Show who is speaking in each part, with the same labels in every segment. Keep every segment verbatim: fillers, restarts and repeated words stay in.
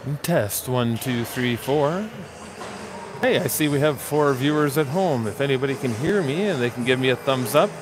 Speaker 1: Test one, two, three, four. Hey, I see we have four viewers at home. If anybody can hear me and they can give me a thumbs up,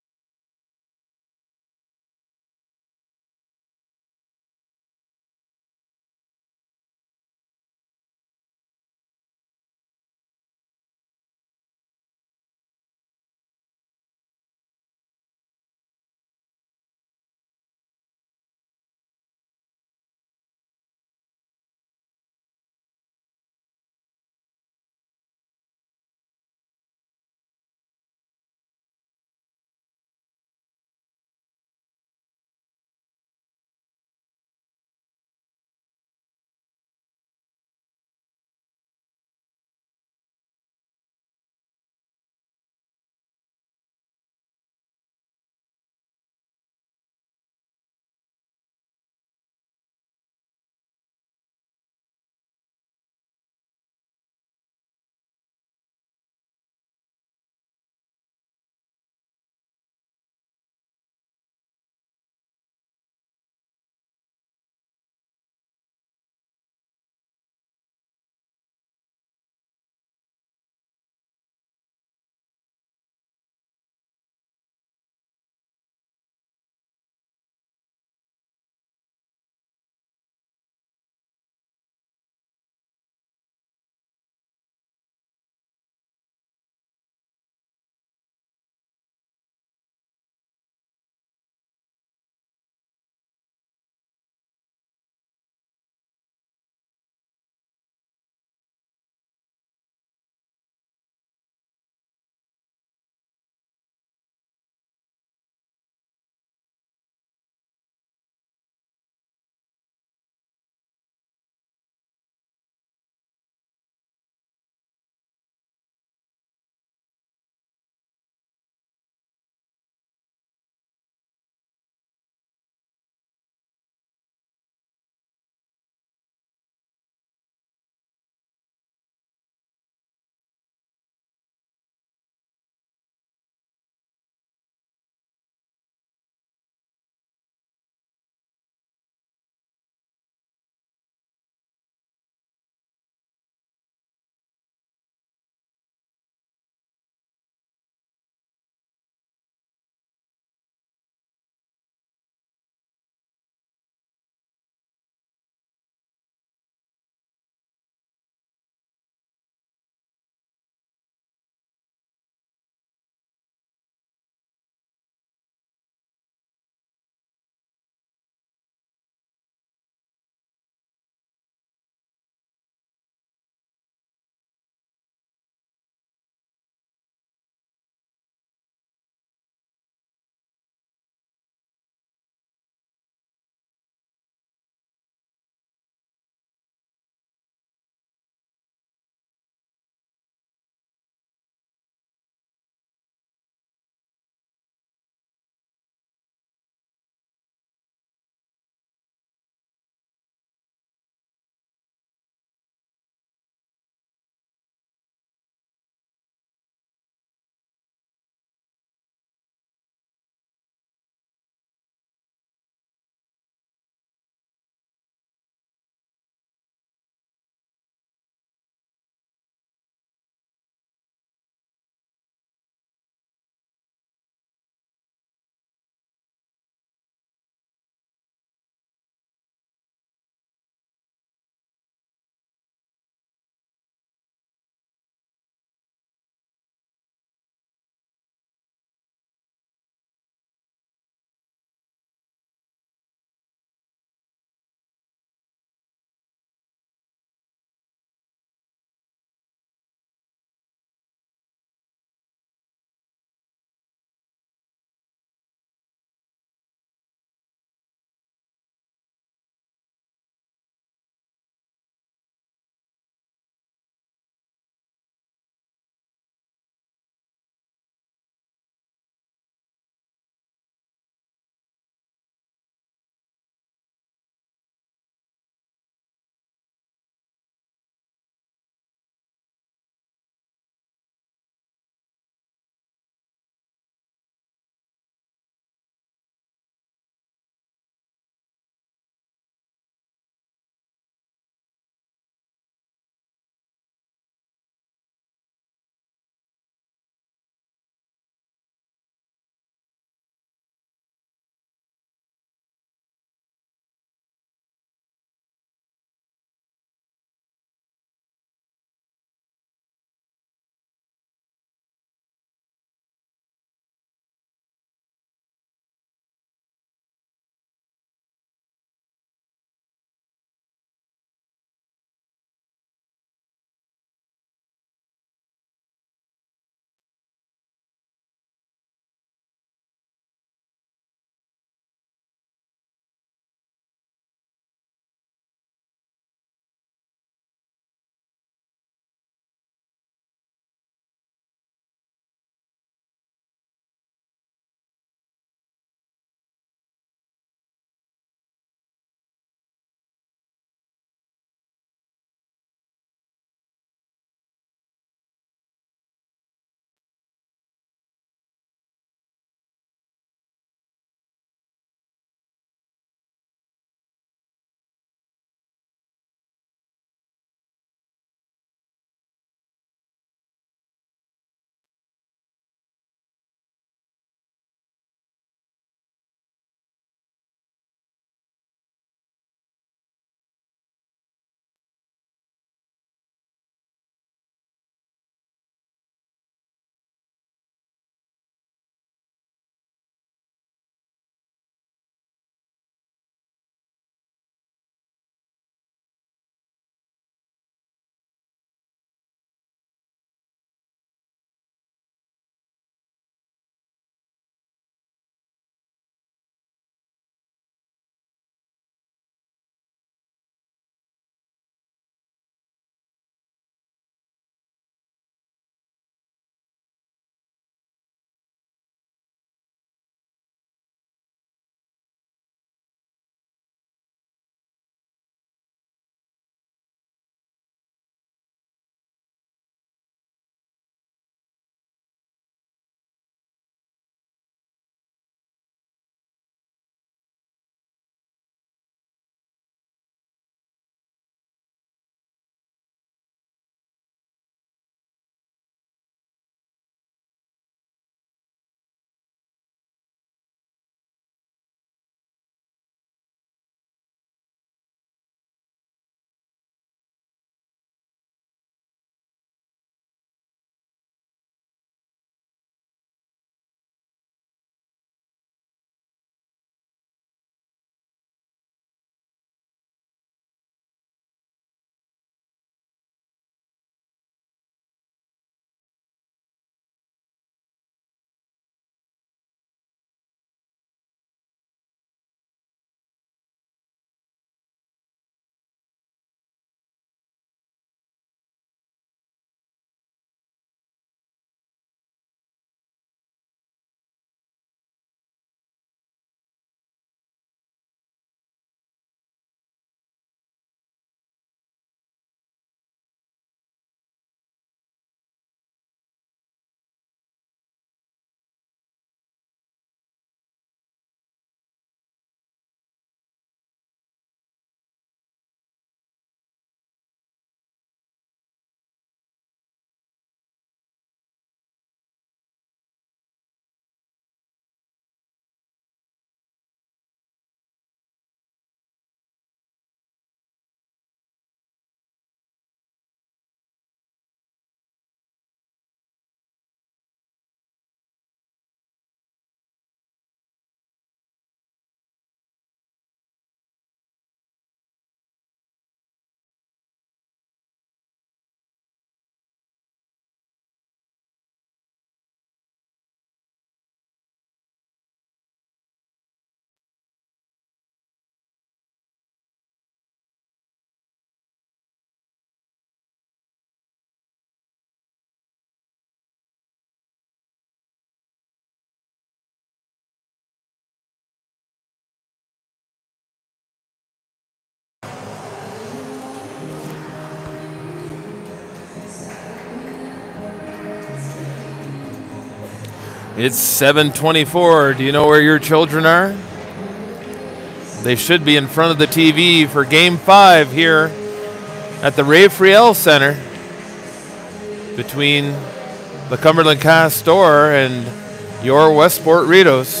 Speaker 1: It's seven twenty-four. Do you know where your children are? They should be in front of the T V for Game five here at the Ray Friel Center between the Cumberland Cast Store and your Westport Ritos.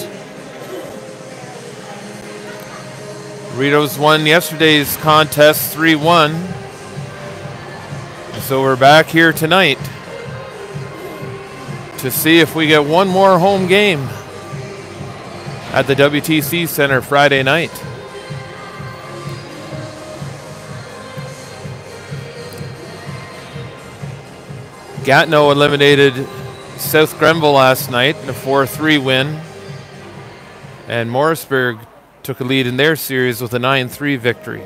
Speaker 1: Ritos won yesterday's contest three one. So we're back here tonight to see if we get one more home game at the W T C Center Friday night. Gatineau eliminated South Grenville last night in a four three win, and Morrisburg took a lead in their series with a nine three victory.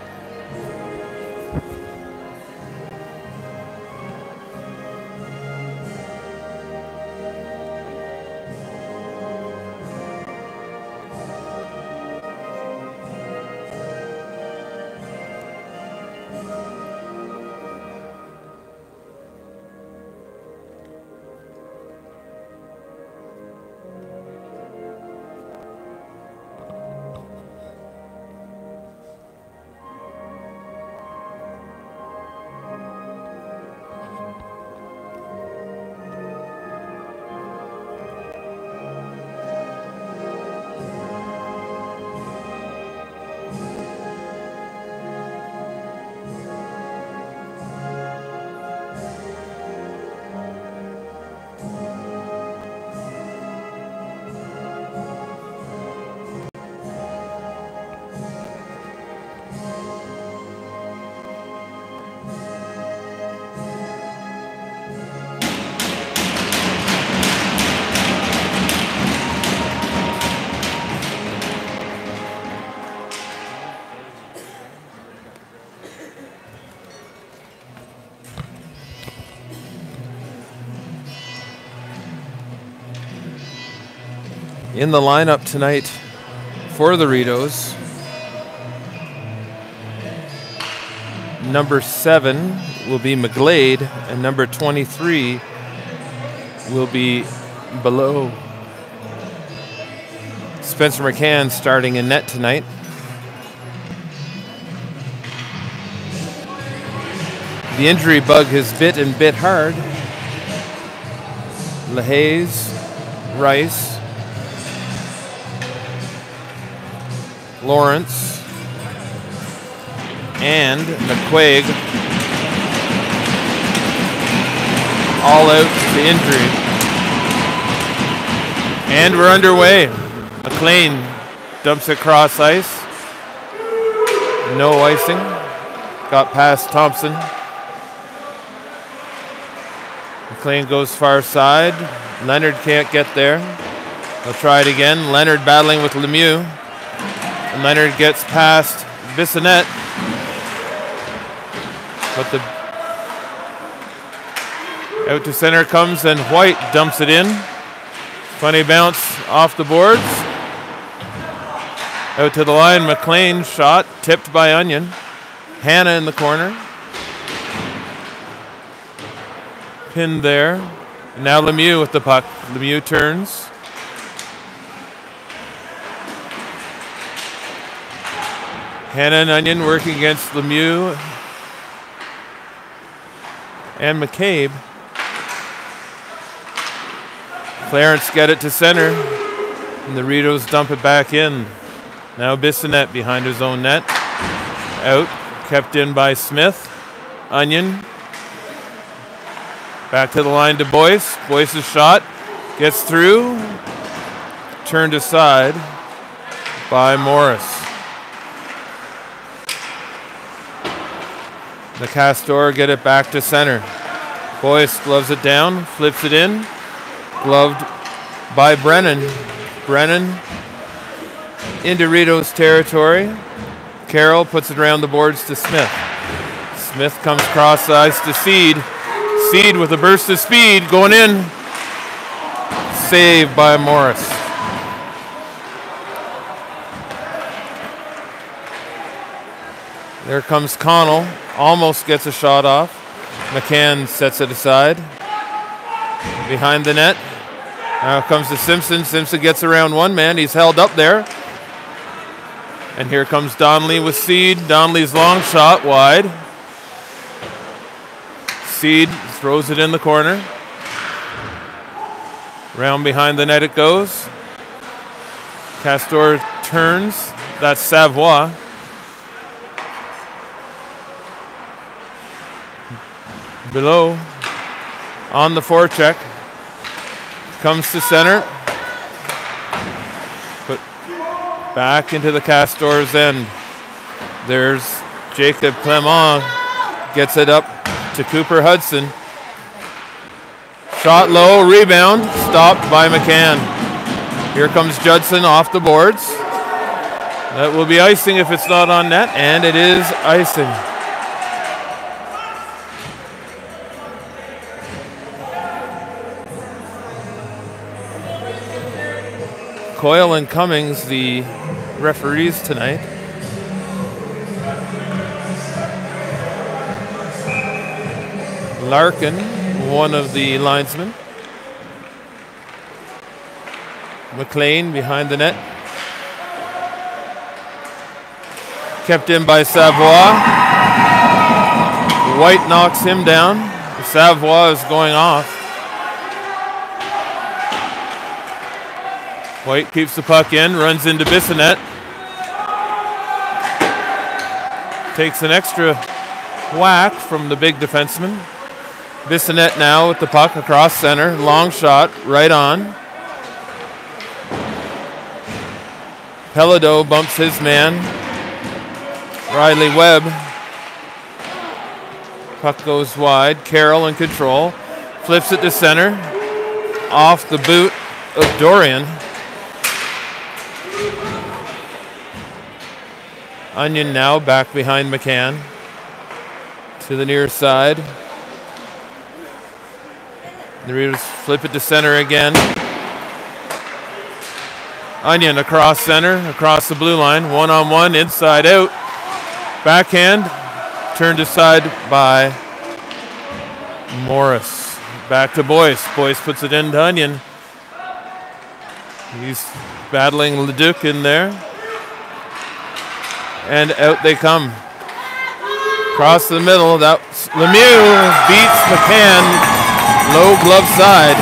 Speaker 1: In the lineup tonight for the Ritos, number seven will be McGlade, and number twenty-three will be Below. Spencer McCann starting in net tonight. The injury bug has bit and bit hard. LaHaze, Rice, Lawrence, and McQuaig all out to injury. And we're underway. McLean dumps it across ice. No icing. Got past Thompson. McLean goes far side. Leonard can't get there. They'll try it again. Leonard battling with Lemieux. And Leonard gets past Bissonnette. But the out to center comes, and White dumps it in. Funny bounce off the boards. Out to the line, McLean shot, tipped by Onion. Hannah in the corner. Pinned there. And now Lemieux with the puck. Lemieux turns. Hannah and Onion working against Lemieux and McCabe. Clarence get it to center, and the Ritos dump it back in. Now Bissonnette behind his own net. Out, kept in by Smith. Onion. Back to the line to Boyce. Boyce's shot gets through. Turned aside by Morris. The Castor get it back to center. Boyce gloves it down, flips it in. Gloved by Brennan. Brennan into Ritos territory. Carroll puts it around the boards to Smith. Smith comes cross ice to Seed. Seed with a burst of speed going in. Saved by Morris. There comes Connell. Almost gets a shot off. McCann sets it aside. Behind the net. Now comes to Simpson. Simpson gets around one man. He's held up there. And here comes Donnelly with Seed. Donnelly's long shot wide. Seed throws it in the corner. Round behind the net it goes. Castor turns. That's Savoie. Below on the forecheck. Comes to center. Put back into the Castor's end. There's Jacob Clement. Gets it up to Cooper Hudson. Shot low, rebound, stopped by McCann. Here comes Judson off the boards. That will be icing if it's not on net, and it is icing. Coyle and Cummings, the referees tonight. Larkin, one of the linesmen. McLean behind the net. Kept in by Savoie. White knocks him down. Savoie is going off. White keeps the puck in, runs into Bissonnette. Takes an extra whack from the big defenseman. Bissonnette now with the puck across center. Long shot, right on. Pelado bumps his man. Riley Webb. Puck goes wide. Carroll in control. Flips it to center. Off the boot of Dorian. Onion now back behind McCann. To the near side. The Raiders flip it to center again. Onion across center, across the blue line. One on one, inside out. Backhand. Turned aside by Morris. Back to Boyce. Boyce puts it into Onion. He's battling Leduc in there. And out they come. Across the middle. That's Lemieux beats McCann. Low glove side.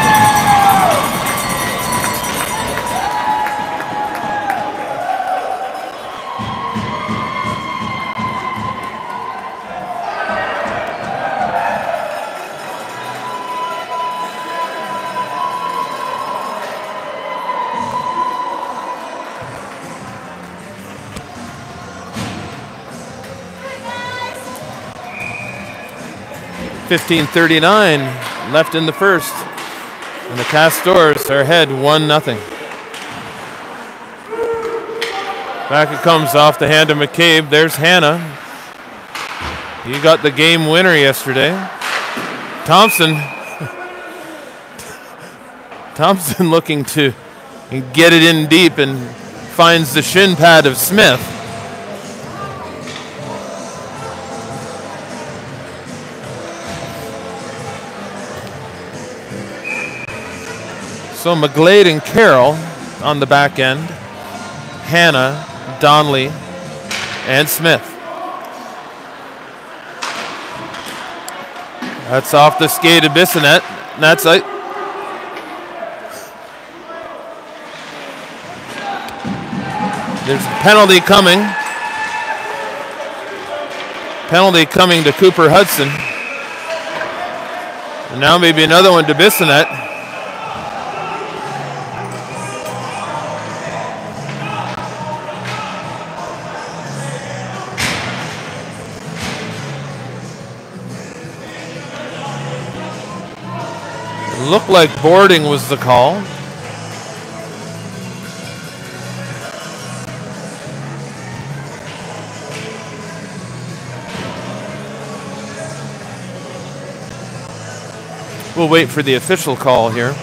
Speaker 1: fifteen thirty-nine left in the first. And the Castors are ahead one nothing. Back it comes off the hand of McCabe. There's Hanna. He got the game winner yesterday. Thompson. Thompson looking to get it in deep and finds the shin pad of Smith. So McGlade and Carroll on the back end. Hanna, Donnelly, and Smith. That's off the skate of Bissonnette. That's it. There's a penalty coming. Penalty coming to Cooper Hudson. And now maybe another one to Bissonnette. Looked like boarding was the call. We'll wait for the official call here.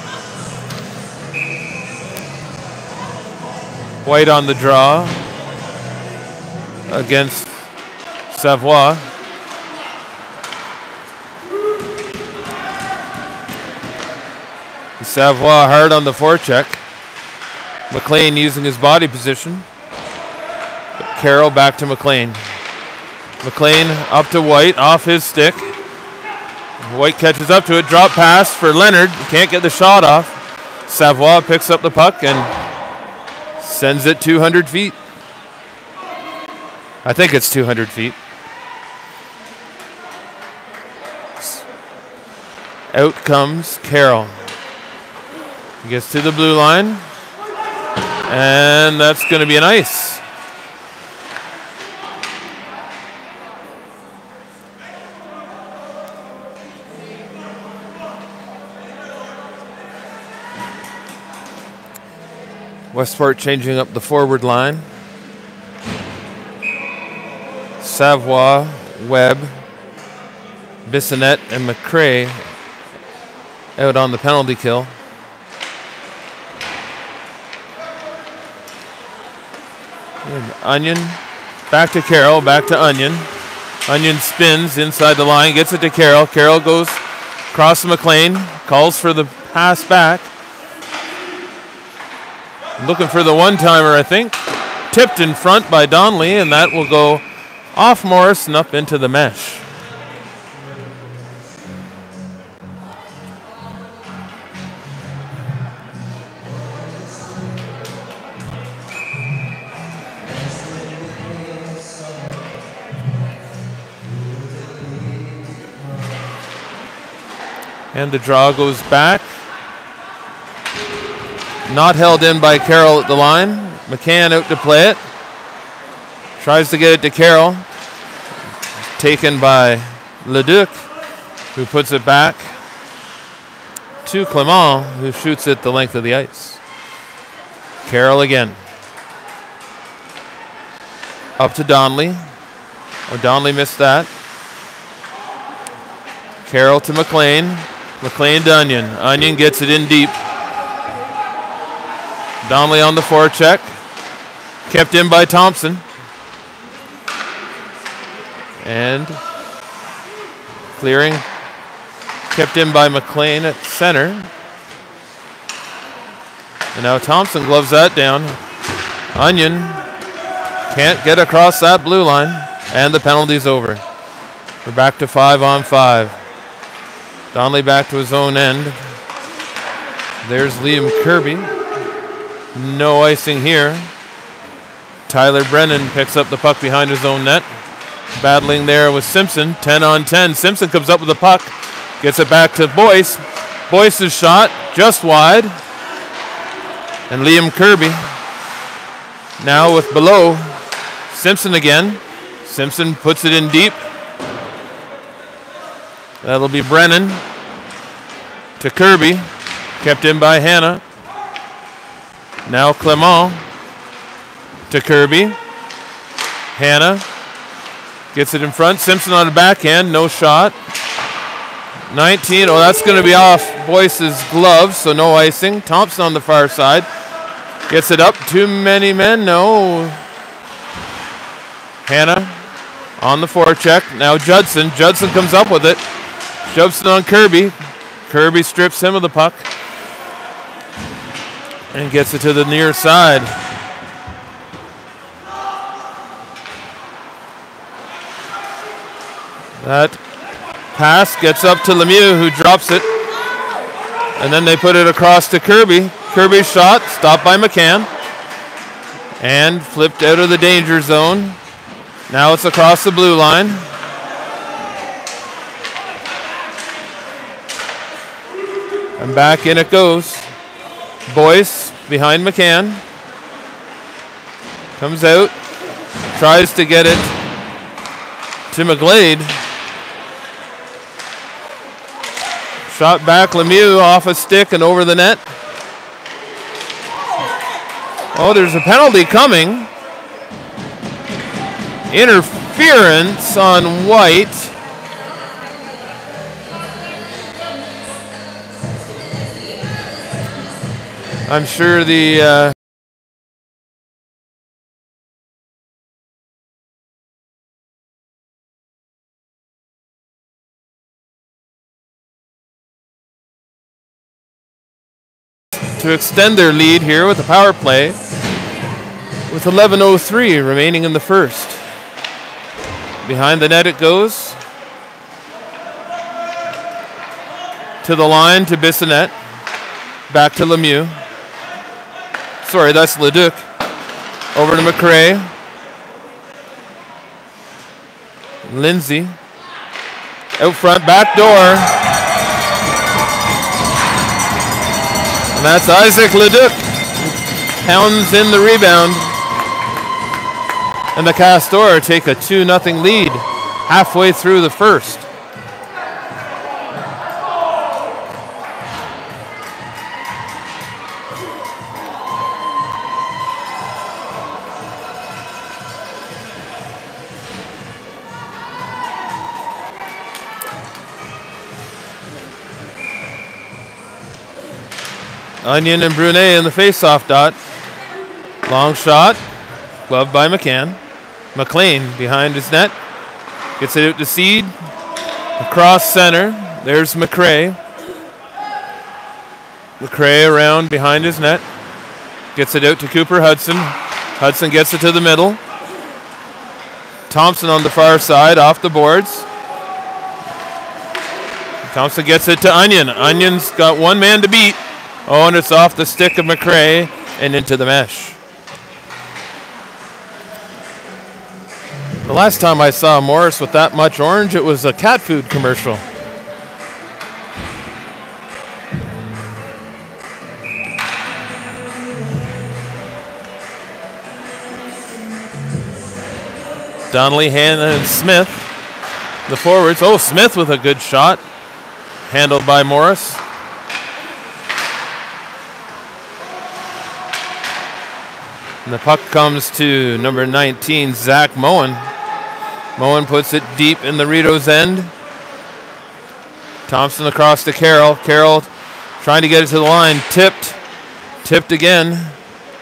Speaker 1: White on the draw against Savoie. Savoie hard on the forecheck. McLean using his body position. Carroll back to McLean. McLean up to White, off his stick. White catches up to it, drop pass for Leonard. Can't get the shot off. Savoie picks up the puck and sends it two hundred feet. I think it's two hundred feet. Out comes Carroll. He gets to the blue line. And that's going to be an ice. Westport changing up the forward line. Savoie, Webb, Bissonnette, and McCrae out on the penalty kill. And Onion back to Carroll, back to Onion. Onion spins inside the line, gets it to Carroll. Carroll goes across to McLean, calls for the pass back. Looking for the one-timer, I think. Tipped in front by Donnelly, and that will go off Morris and up into the mesh. And the draw goes back. Not held in by Carroll at the line. McCann out to play it. Tries to get it to Carroll. Taken by Leduc, who puts it back to Clement, who shoots it the length of the ice. Carroll again. Up to Donnelly. Oh, Donnelly missed that. Carroll to McLean. McLean to Onion. Onion gets it in deep. Donnelly on the forecheck. Kept in by Thompson. And clearing. Kept in by McLean at center. And now Thompson gloves that down. Onion can't get across that blue line. And the penalty's over. We're back to five on five. Donnelly back to his own end. There's Liam Kirby. No icing here. Tyler Brennan picks up the puck behind his own net. Battling there with Simpson. ten on ten. Simpson comes up with the puck. Gets it back to Boyce. Boyce's shot just wide. And Liam Kirby now with below. Simpson again. Simpson puts it in deep. That'll be Brennan to Kirby. Kept in by Hanna. Now Clement to Kirby. Hanna gets it in front. Simpson on the backhand. No shot. nineteen. Oh, that's going to be off Boyce's glove, so no icing. Thompson on the far side. Gets it up. Too many men. No. Hanna on the forecheck. Now Judson. Judson comes up with it. Shoves it on Kirby. Kirby strips him of the puck. And gets it to the near side. That pass gets up to Lemieux, who drops it. And then they put it across to Kirby. Kirby's shot, stopped by McCann. And flipped out of the danger zone. Now it's across the blue line. And back in it goes. Boyce behind McCann. Comes out. Tries to get it to McGlade. Shot back Lemieux off a stick and over the net. Oh, there's a penalty coming. Interference on White. I'm sure the uh, to extend their lead here with a power play with eleven oh three remaining in the first. Behind the net it goes. To the line to Bissonnette. Back to Lemieux. Sorry, that's Leduc. Over to McRae. Lindsay. Out front, back door. And that's Isaac Leduc. Pounds in the rebound. And the Castor take a two nothing lead halfway through the first. Onion and Brunet in the face-off dot. Long shot. Gloved by McCann. McLean behind his net. Gets it out to Seed. Across center. There's McRae. McRae around behind his net. Gets it out to Cooper Hudson. Hudson gets it to the middle. Thompson on the far side off the boards. Thompson gets it to Onion. Onion's got one man to beat. Oh, and it's off the stick of McRae and into the mesh. The last time I saw Morris with that much orange, it was a cat food commercial. Donnelly, Hanna, and Smith. The forwards. Oh, Smith with a good shot. Handled by Morris. And the puck comes to number nineteen, Zach Moen. Moen puts it deep in the Ritos end. Thompson across to Carroll. Carroll trying to get it to the line. Tipped. Tipped again.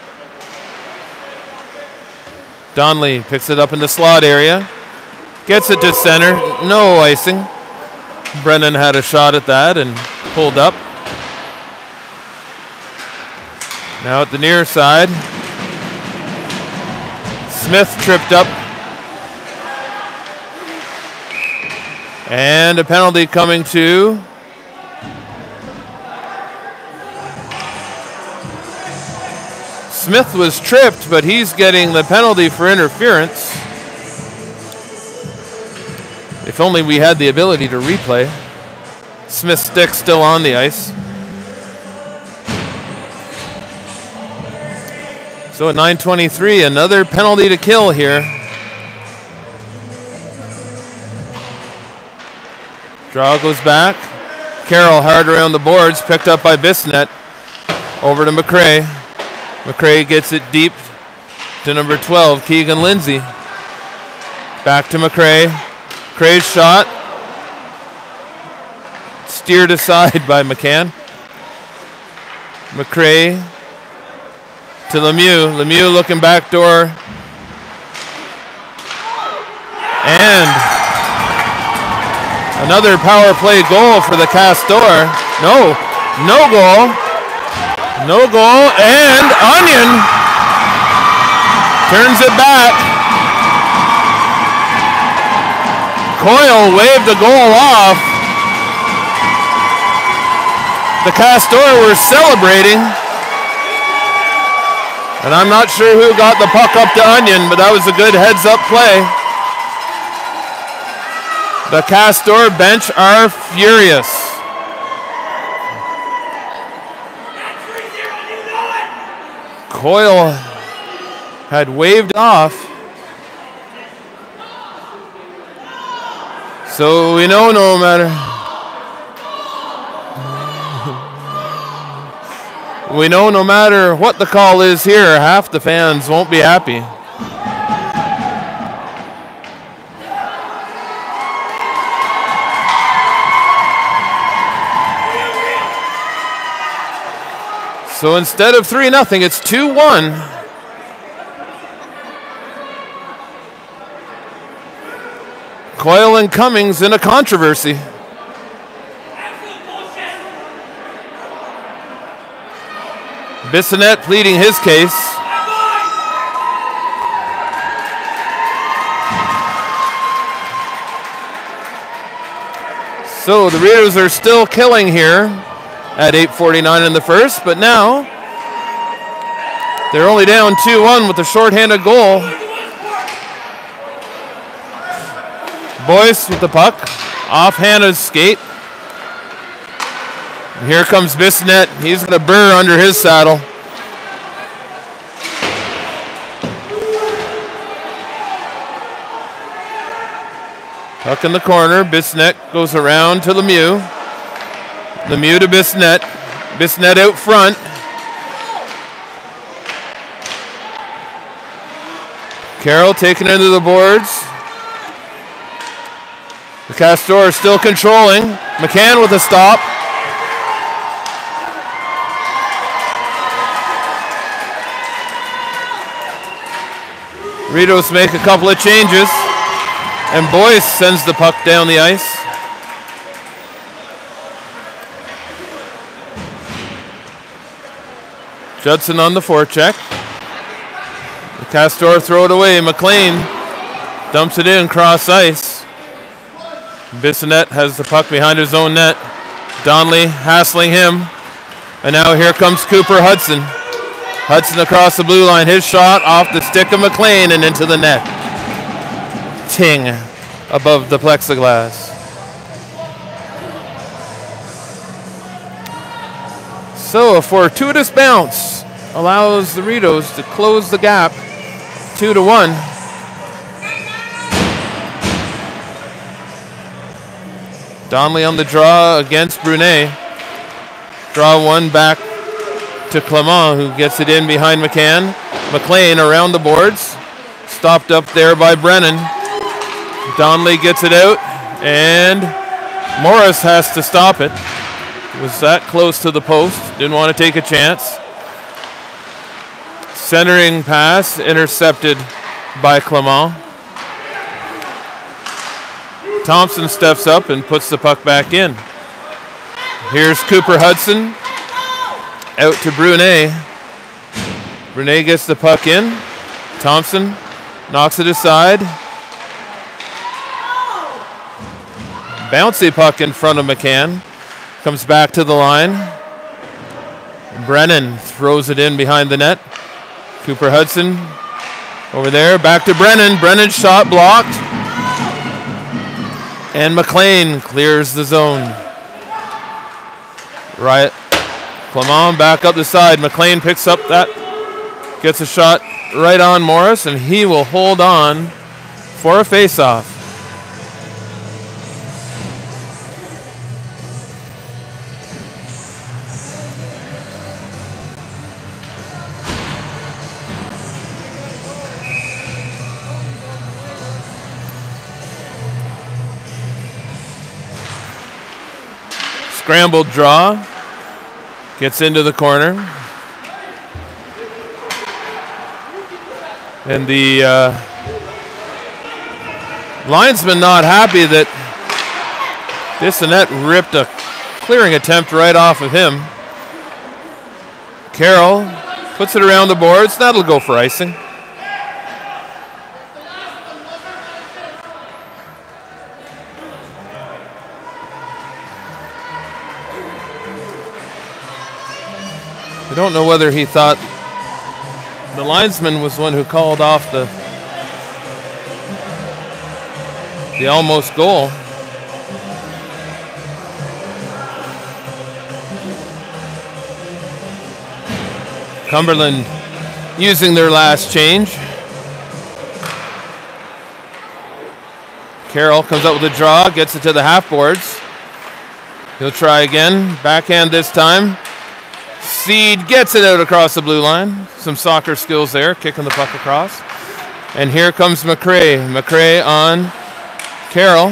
Speaker 1: Donnelly picks it up in the slot area. Gets it to center. No icing. Brennan had a shot at that and pulled up. Now at the near side. Smith tripped up. And a penalty coming to Smith was tripped, but he's getting the penalty for interference. If only we had the ability to replay. Smith's stick still on the ice. So at nine twenty-three, another penalty to kill here. Draw goes back. Carroll hard around the boards, picked up by Bissonnette. Over to McRae. McRae gets it deep to number twelve, Keegan Lindsay. Back to McRae. McRae's shot. Steered aside by McCann. McRae to Lemieux. Lemieux looking back door. And another power play goal for the Castor. No, no goal. No goal. And Onion turns it back. Coyle waved the goal off. The Castor were celebrating. And I'm not sure who got the puck up to Onion, but that was a good heads-up play. The Castor bench are furious. Coyle had waved off. So we know no matter... We know no matter what the call is here, half the fans won't be happy. So instead of three nothing, it's two one. Coyle and Cummings in a controversy. Bissonnette pleading his case. So the Ritos are still killing here at eight forty-nine in the first, but now they're only down two one with a shorthanded goal. Boyce with the puck, off Hannah's skate. And here comes Bissonnette. He's going to burr under his saddle. Puck in the corner. Bissonnette goes around to Lemieux. Lemieux to Bissonnette. Bissonnette out front. Carroll taken into the boards. The Castor still controlling. McCann with a stop. Ritos make a couple of changes. And Boyce sends the puck down the ice. Judson on the forecheck. The Castor throw it away. McLean dumps it in cross ice. Bissonnette has the puck behind his own net. Donnelly hassling him. And now here comes Cooper Hudson. Hudson across the blue line. His shot off the stick of McLean and into the net. Ting above the plexiglass. So a fortuitous bounce allows the Ritos to close the gap two to one. Donnelly on the draw against Brunet. Draw one back to Clement, who gets it in behind McCann. McLean around the boards. Stopped up there by Brennan. Donnelly gets it out, and Morris has to stop it. Was that close to the post. Didn't want to take a chance. Centering pass intercepted by Clement. Thompson steps up and puts the puck back in. Here's Cooper Hudson. Out to Brunet. Brunet gets the puck in. Thompson knocks it aside. Bouncy puck in front of McCann. Comes back to the line. Brennan throws it in behind the net. Cooper Hudson over there. Back to Brennan. Brennan's shot blocked. And McLean clears the zone. Right. Clement back up the side. McLean picks up that. Gets a shot right on Morris, and he will hold on for a face-off. Scrambled draw. Gets into the corner. And the uh, linesman not happy that Bissonnette ripped a clearing attempt right off of him. Carroll puts it around the boards. That'll go for icing. I don't know whether he thought the linesman was one who called off the the almost goal. Cumberland using their last change. Carroll comes up with a draw, gets it to the half boards. He'll try again, backhand this time. Seed gets it out across the blue line. Some soccer skills there, kicking the puck across. And here comes McRae. McRae on Carroll.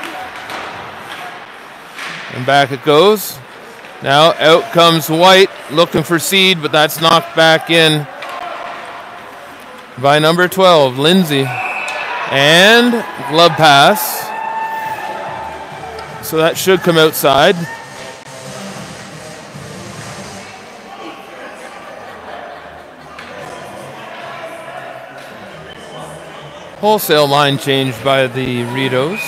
Speaker 1: And back it goes. Now out comes White, looking for Seed, but that's knocked back in by number twelve, Lindsay. And glove pass. So that should come outside. Wholesale line change by the Ritos.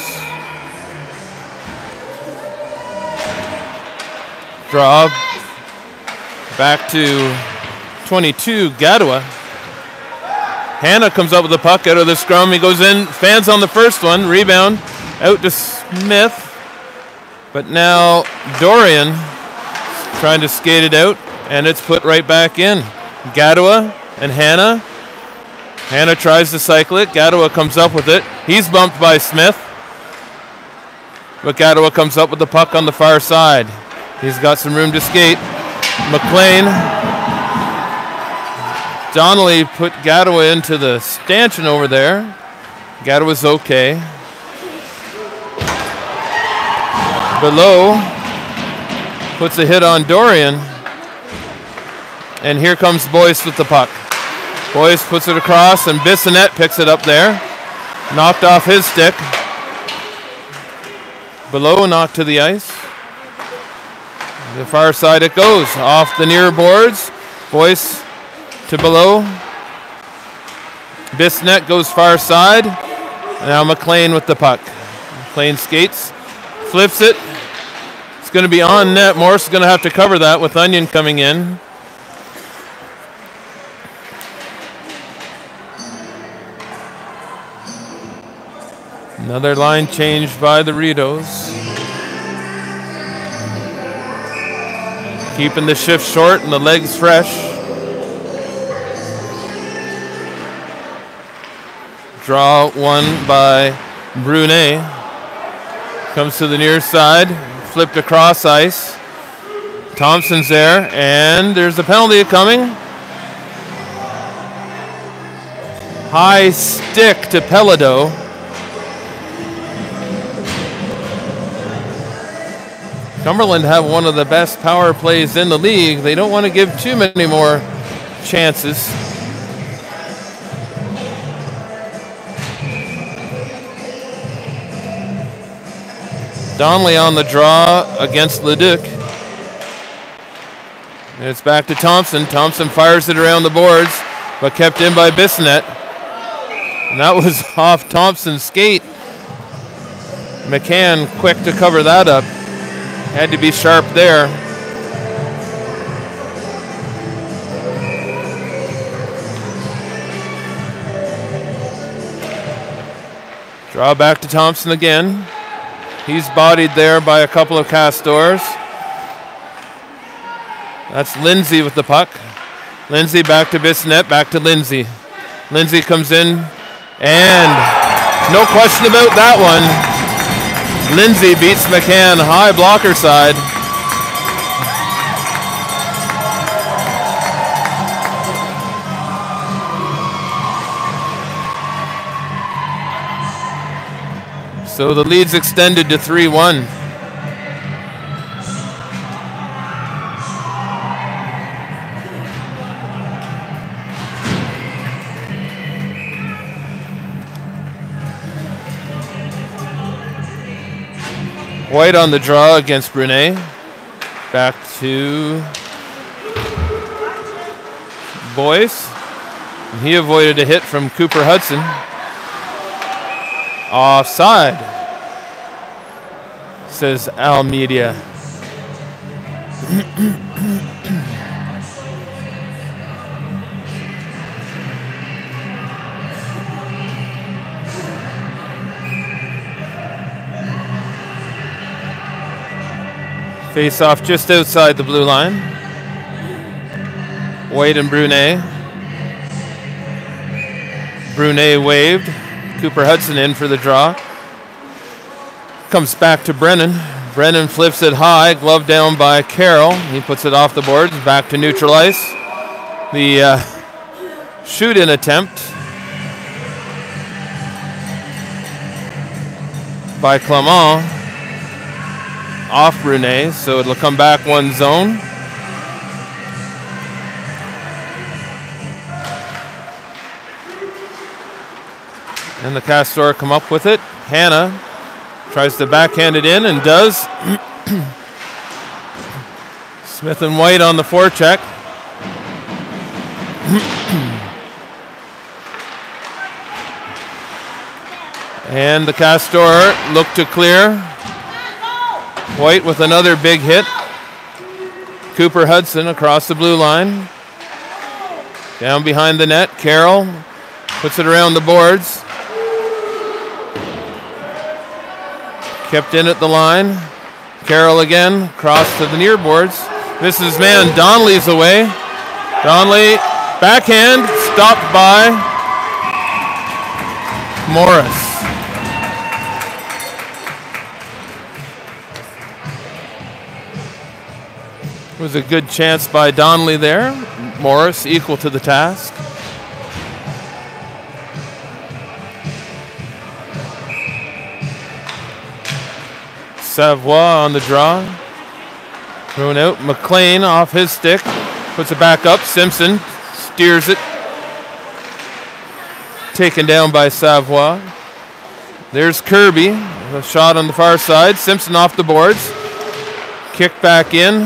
Speaker 1: Draw back to twenty-two, Gadua. Hanna comes up with the puck out of the scrum. He goes in, fans on the first one, rebound out to Smith. But now Dorian trying to skate it out, and it's put right back in. Gadua and Hanna. Hanna tries to cycle it. Gadua comes up with it. He's bumped by Smith. But Gadua comes up with the puck on the far side. He's got some room to skate. McLean. Donnelly put Gadua into the stanchion over there. Gadua's okay. Below puts a hit on Dorian. And here comes Boyce with the puck. Boyce puts it across, and Bissonnette picks it up there. Knocked off his stick. Below knocked to the ice. The far side it goes. Off the near boards. Boyce to Below. Bissonnette goes far side. Now McLean with the puck. McLean skates. Flips it. It's going to be on net. Morse is going to have to cover that with Onion coming in. Another line change by the Ritos. Keeping the shift short and the legs fresh. Draw one by Brunet. Comes to the near side. Flipped across ice. Thompson's there, and there's a penalty coming. High stick to Pelado. Cumberland have one of the best power plays in the league. They don't want to give too many more chances. Donnelly on the draw against Leduc. And it's back to Thompson. Thompson fires it around the boards, but kept in by Bissonnette. And that was off Thompson's skate. McCann quick to cover that up. Had to be sharp there. Draw back to Thompson again. He's bodied there by a couple of Castors. That's Lindsay with the puck. Lindsay back to Bissonnette, back to Lindsay. Lindsay comes in, and no question about that one. Lindsay beats McCann high blocker side. So the lead's extended to three one. White on the draw against Brunet. Back to Boyce. He avoided a hit from Cooper Hudson. Offside, says Al Media. Face off just outside the blue line. White and Brunet. Brunet waved. Cooper Hudson in for the draw. Comes back to Brennan. Brennan flips it high. Glove down by Carroll. He puts it off the boards. Back to neutral ice. The uh, shoot-in attempt by Clement. Off Brunet, so it'll come back one zone. And the Castor come up with it. Hanna tries to backhand it in and does. Smith and White on the forecheck. And the Castor look to clear. White with another big hit. Cooper Hudson across the blue line. Down behind the net. Carroll puts it around the boards. Kept in at the line. Carroll again, cross to the near boards. This is man, Donnelly's away. Donnelly, backhand, stopped by Morris. It was a good chance by Donnelly there. Morris equal to the task. Savoie on the draw. Thrown out. McLean off his stick. Puts it back up. Simpson steers it. Taken down by Savoie. There's Kirby. A shot on the far side. Simpson off the boards. Kick back in.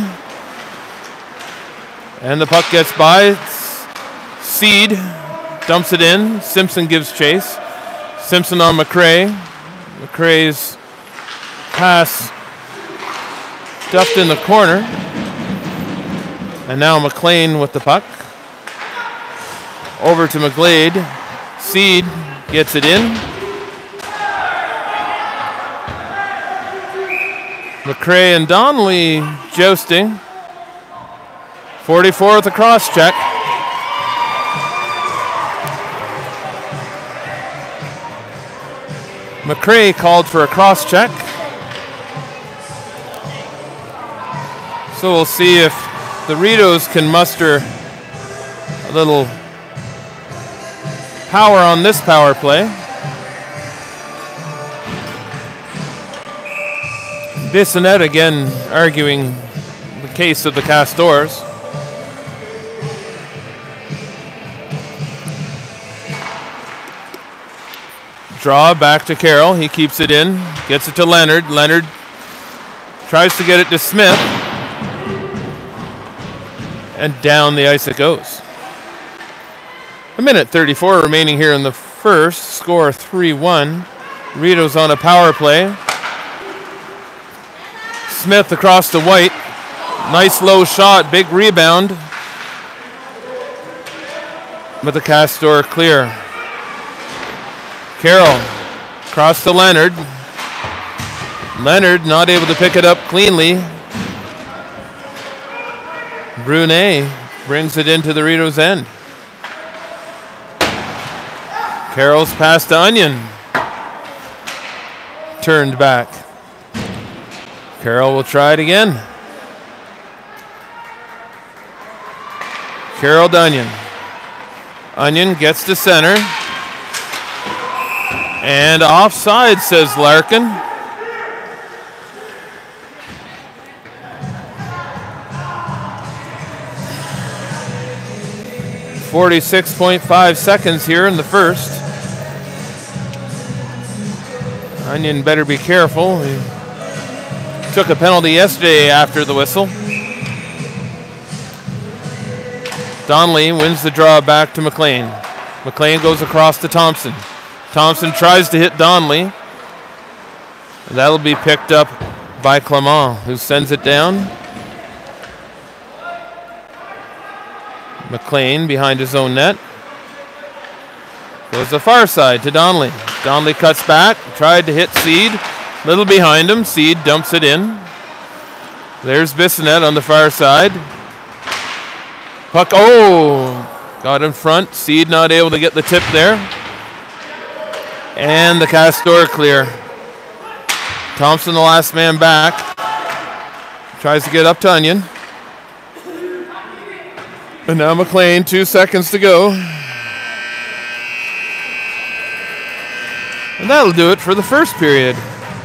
Speaker 1: And the puck gets by. Seed dumps it in. Simpson gives chase. Simpson on McRae. McRae's pass stuffed in the corner. And now McLean with the puck. Over to McGlade. Seed gets it in. McRae and Donnelly jousting. forty-fourth, a cross check. McRae called for a cross check. So we'll see if the Ritos can muster a little power on this power play. Bissonnette again arguing the case of the Castors. Draw back to Carroll. He keeps it in. Gets it to Leonard. Leonard tries to get it to Smith. And down the ice it goes. A minute thirty-four remaining here in the first. Score three one. Ritos on a power play. Smith across to White. Nice low shot. Big rebound. But the Castor clear. Carroll across to Leonard. Leonard not able to pick it up cleanly. Brunet brings it into the Ritos' end. Carroll's pass to Onion. Turned back. Carroll will try it again. Carroll to Onion. Onion gets to center. And offside, says Larkin. forty-six point five seconds here in the first. Onion better be careful. He took a penalty yesterday after the whistle. Donnelly wins the draw back to McLean. McLean goes across to Thompson. Thompson tries to hit Donnelly. That'll be picked up by Clement, who sends it down. McLean behind his own net. Goes the far side to Donnelly. Donnelly cuts back, tried to hit Seed. Little behind him, Seed dumps it in. There's Bissonnette on the far side. Puck, oh, got in front. Seed not able to get the tip there. And the Castor clear. Thompson, the last man back. Tries to get up to Onion. And now McLean, two seconds to go. And that'll do it for the first period.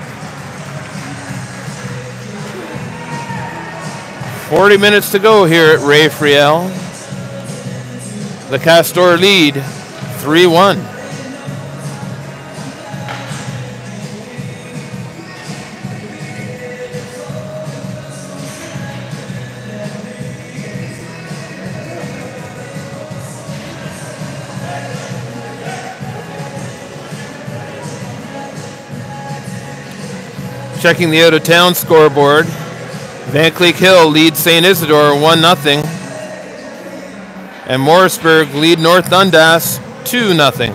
Speaker 1: forty minutes to go here at Ray Friel. The Castor lead, three one. Checking the out-of-town scoreboard. Van Cleek Hill leads Saint Isidore one nothing. And Morrisburg lead North Dundas two nothing.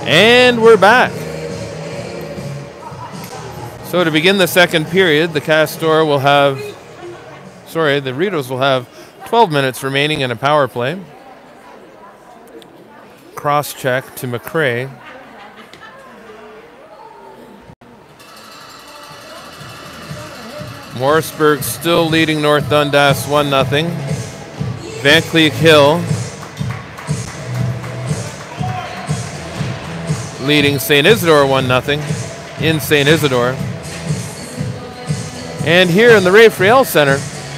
Speaker 1: And we're back. So to begin the second period, the Castor will have, sorry, the Ritos will have twelve minutes remaining in a power play. Cross check to McCrae. Morrisburg still leading North Dundas one nothing. Van Cleek Hill leading Saint Isidore one nothing in Saint Isidore. And here in the Ray Friel Center,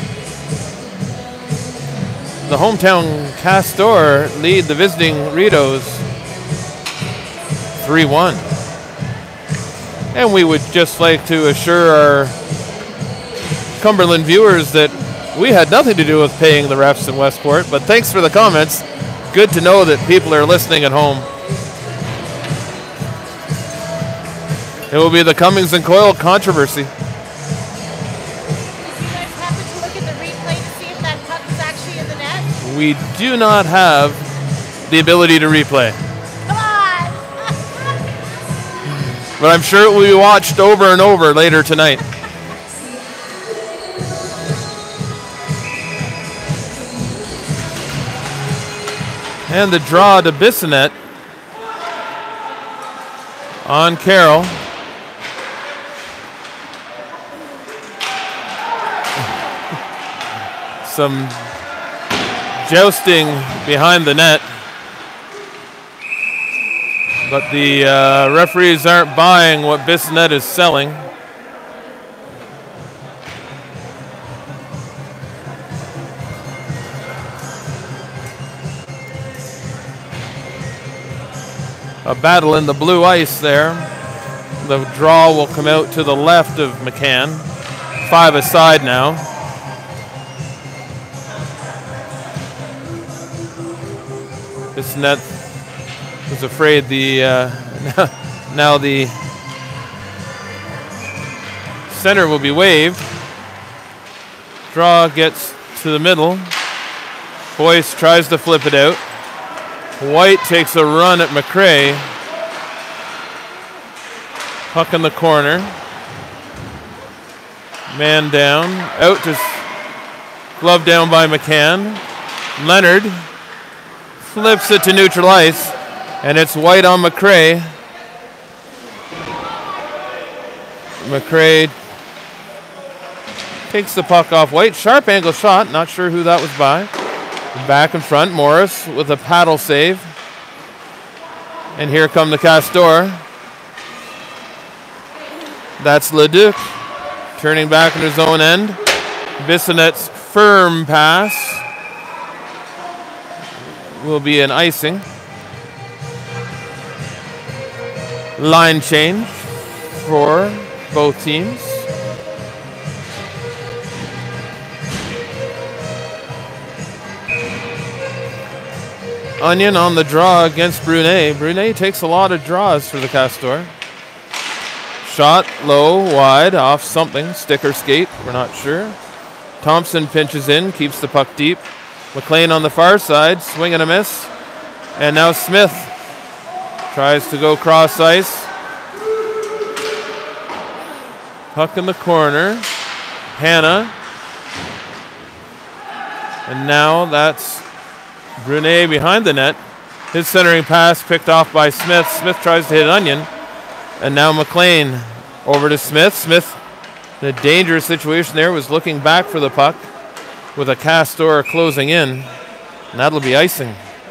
Speaker 1: the hometown Castor lead the visiting Ritos three one. And we would just like to assure our Cumberland viewers that we had nothing to do with paying the refs in Westport, but thanks for the comments. Good to know that people are listening at home. It will be the Cummings and Coyle controversy.
Speaker 2: Did you guys happen to look at the replay to see if that puck was actually in the net?
Speaker 1: We do not have the ability to replay,
Speaker 2: Come on!
Speaker 1: but I'm sure it will be watched over and over later tonight. And the draw to Bissonnette on Carroll. Some jousting behind the net. But the uh, referees aren't buying what Bissonnette is selling. A battle in the blue ice there. The draw will come out to the left of McCann. Five aside now. Bissonnette was afraid the uh, now the center will be waved. Draw gets to the middle. Boyce tries to flip it out. White takes a run at McCrae. Puck in the corner. Man down. Out to glove down by McCann. Leonard flips it to neutral ice. And it's White on McCrae. McCrae takes the puck off White. Sharp angle shot. Not sure who that was by. Back in front, Morris with a paddle save. And here come the Castor. That's Leduc turning back in his own end. Bissonnette's firm pass will be an icing. Line change for both teams. Onion on the draw against Brunet. Brunet takes a lot of draws for the Castor. Shot low, wide, off something. Sticker skate, we're not sure. Thompson pinches in, keeps the puck deep. McLean on the far side, swing and a miss. And now Smith tries to go cross ice. Puck in the corner. Hannah. And now that's Brunet behind the net. His centering pass picked off by Smith. Smith tries to hit Onion. And now McLean over to Smith. Smith in a dangerous situation there, was looking back for the puck with a Castor closing in. And that'll be icing.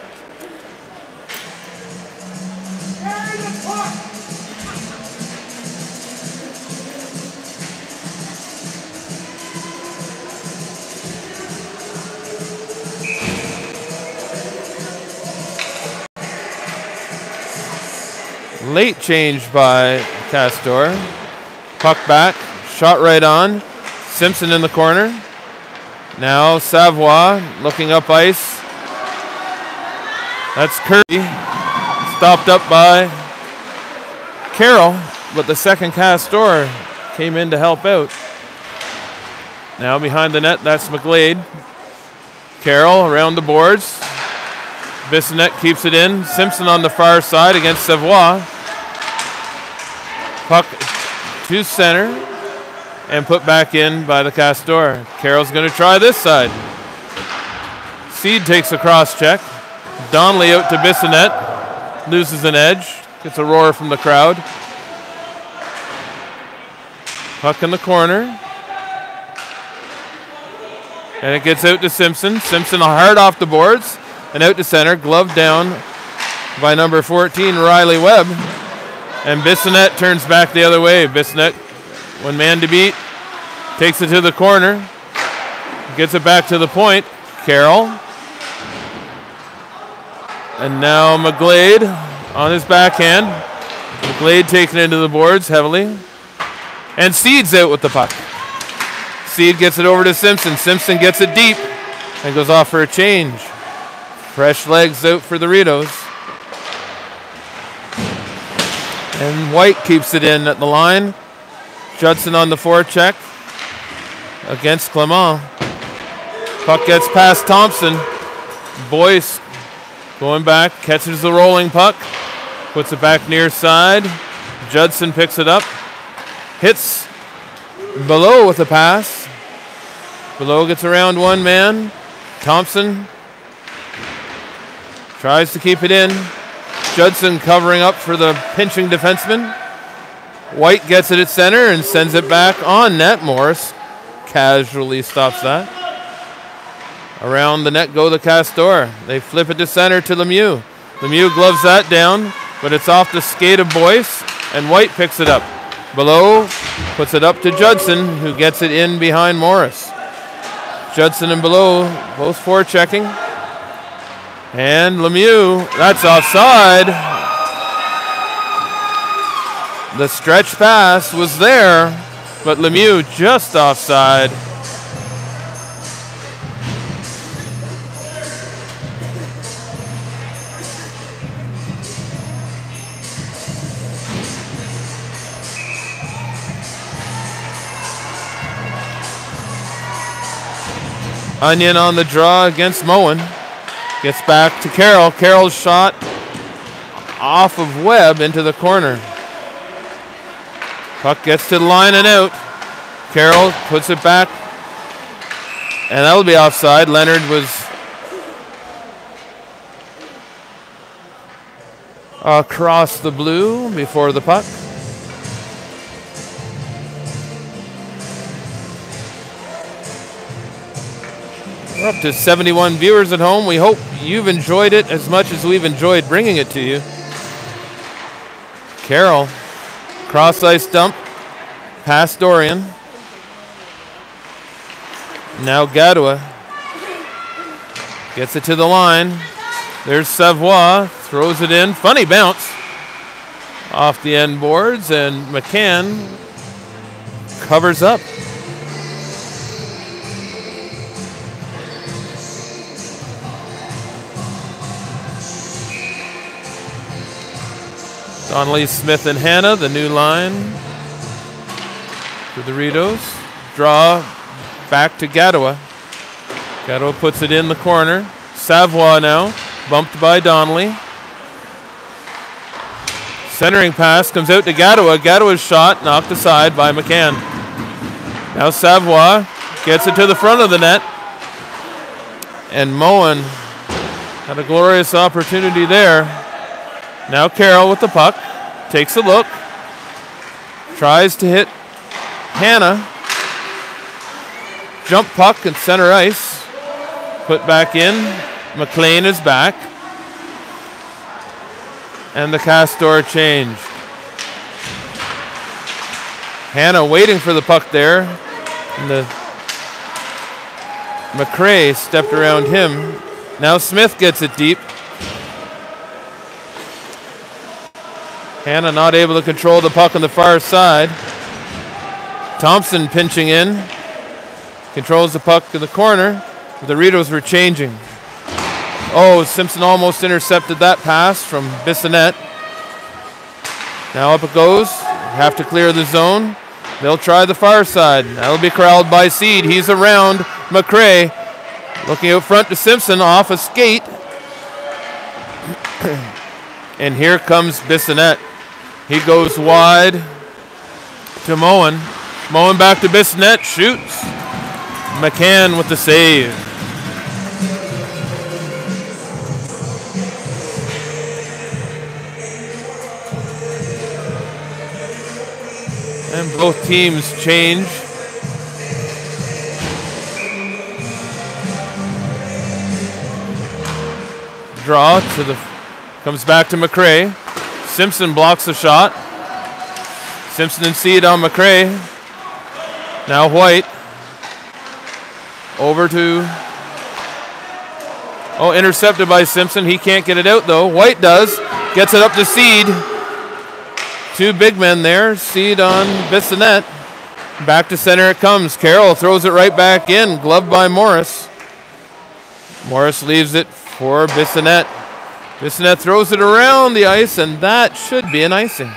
Speaker 1: Late change by Castor. Puck back, shot right on. Simpson in the corner. Now Savoie looking up ice. That's Kirby. Stopped up by Carroll, but the second Castor came in to help out. Now behind the net, that's McGlade. Carroll around the boards. Bissonnette keeps it in. Simpson on the far side against Savoie. Puck to center and put back in by the Castor. Carroll's going to try this side. Seed takes a cross check. Donnelly out to Bissonnette. Loses an edge. Gets a roar from the crowd. Puck in the corner. And it gets out to Simpson. Simpson hard off the boards and out to center. Glove down by number fourteen, Riley Webb. And Bissonnette turns back the other way. Bissonnette, one man to beat, takes it to the corner. Gets it back to the point. Carroll. And now McGlade on his backhand. McGlade taking into the boards heavily. And Seed's out with the puck. Seed gets it over to Simpson. Simpson gets it deep and goes off for a change. Fresh legs out for the Ritos. And White keeps it in at the line. Judson on the forecheck against Clement. Puck gets past Thompson. Boyce going back, catches the rolling puck, puts it back near side. Judson picks it up, hits Below with a pass. Below gets around one man. Thompson tries to keep it in. Judson covering up for the pinching defenseman. White gets it at center and sends it back on net. Morris casually stops that. Around the net go the Castor. They flip it to center to Lemieux. Lemieux gloves that down, but it's off the skate of Boyce, and White picks it up. Below puts it up to Judson, who gets it in behind Morris. Judson and Below both forechecking. And Lemieux, that's offside. The stretch pass was there, but Lemieux just offside. Onion on the draw against Moen. Gets back to Carroll. Carroll's shot off of Webb into the corner. Puck gets to the line and out. Carroll puts it back. And that'll be offside. Leonard was across the blue before the puck. We're up to seventy-one viewers at home. We hope you've enjoyed it as much as we've enjoyed bringing it to you. Carroll, cross ice dump, past Dorian. Now Gadua gets it to the line. There's Savoie, throws it in. Funny bounce off the end boards, and McCann covers up. Donnelly, Smith, and Hannah, the new line for the Ritos. Draw back to Gadua. Gadua puts it in the corner. Savoie now, bumped by Donnelly. Centering pass comes out to Gadua. Gadua's shot knocked aside by McCann. Now Savoie gets it to the front of the net. And Moen had a glorious opportunity there. Now Carroll with the puck, takes a look, tries to hit Hannah. Jump puck at center ice, put back in. McLean is back. And the Castor change. Hannah waiting for the puck there. And the McRae stepped around him. Now Smith gets it deep. Hannah not able to control the puck on the far side. Thompson pinching in. Controls the puck in the corner. The Ritos were changing. Oh, Simpson almost intercepted that pass from Bissonnette. Now up it goes. Have to clear the zone. They'll try the far side. That'll be corralled by Seed. He's around McRae. Looking out front to Simpson off a skate. And here comes Bissonnette. He goes wide to Moen. Moen back to Bissonnette, shoots. McCann with the save. And both teams change. Draw to the, comes back to McCray. Simpson blocks the shot. Simpson and Seed on McCray. Now White. Over to, oh, intercepted by Simpson. He can't get it out though. White does. Gets it up to Seed. Two big men there. Seed on Bissonnette. Back to center it comes. Carroll throws it right back in. Gloved by Morris. Morris leaves it for Bissonnette. Bissonnette throws it around the ice, and that should be an icing.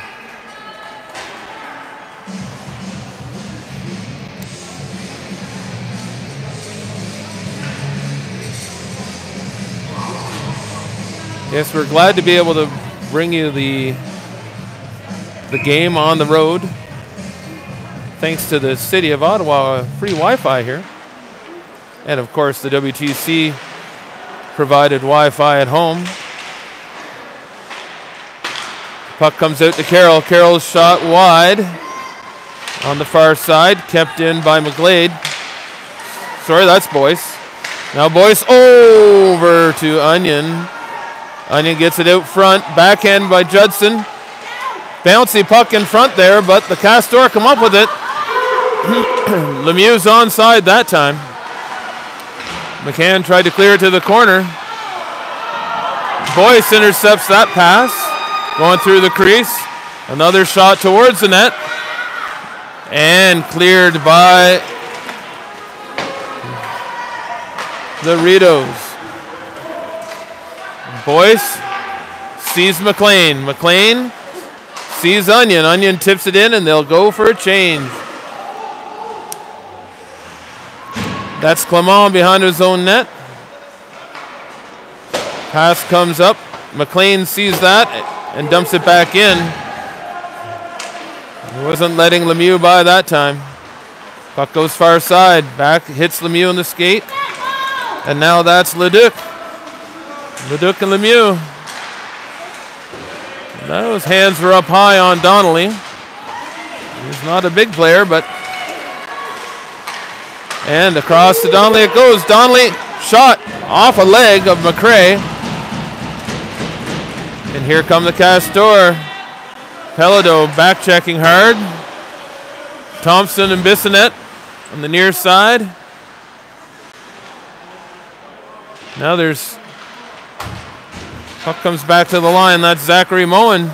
Speaker 1: Yes, we're glad to be able to bring you the the game on the road. Thanks to the City of Ottawa free Wi-Fi here. And of course the W T C provided Wi-Fi at home. Puck comes out to Carroll. Carroll's shot wide on the far side, kept in by McGlade. Sorry, that's Boyce. Now Boyce over to Onion. Onion gets it out front, backhand by Judson. Bouncy puck in front there, but the Castor come up with it. Lemieux's onside that time. McCann tried to clear it to the corner. Boyce intercepts that pass, going through the crease. Another shot towards the net, and cleared by the Ritos. Boyce sees McLean. McLean sees Onion. Onion tips it in, and they'll go for a change. That's Clement behind his own net. Pass comes up. McLean sees that and dumps it back in. He wasn't letting Lemieux by that time. Puck goes far side. Back, hits Lemieux in the skate. And now that's Leduc. Leduc and Lemieux. Those hands were up high on Donnelly. He's not a big player, but... And across to Donnelly it goes. Donnelly shot off a leg of McCray. And here come the Castor. Pelado back checking hard. Thompson and Bissonnette on the near side. Now there's... Puck comes back to the line. That's Zachary Moen,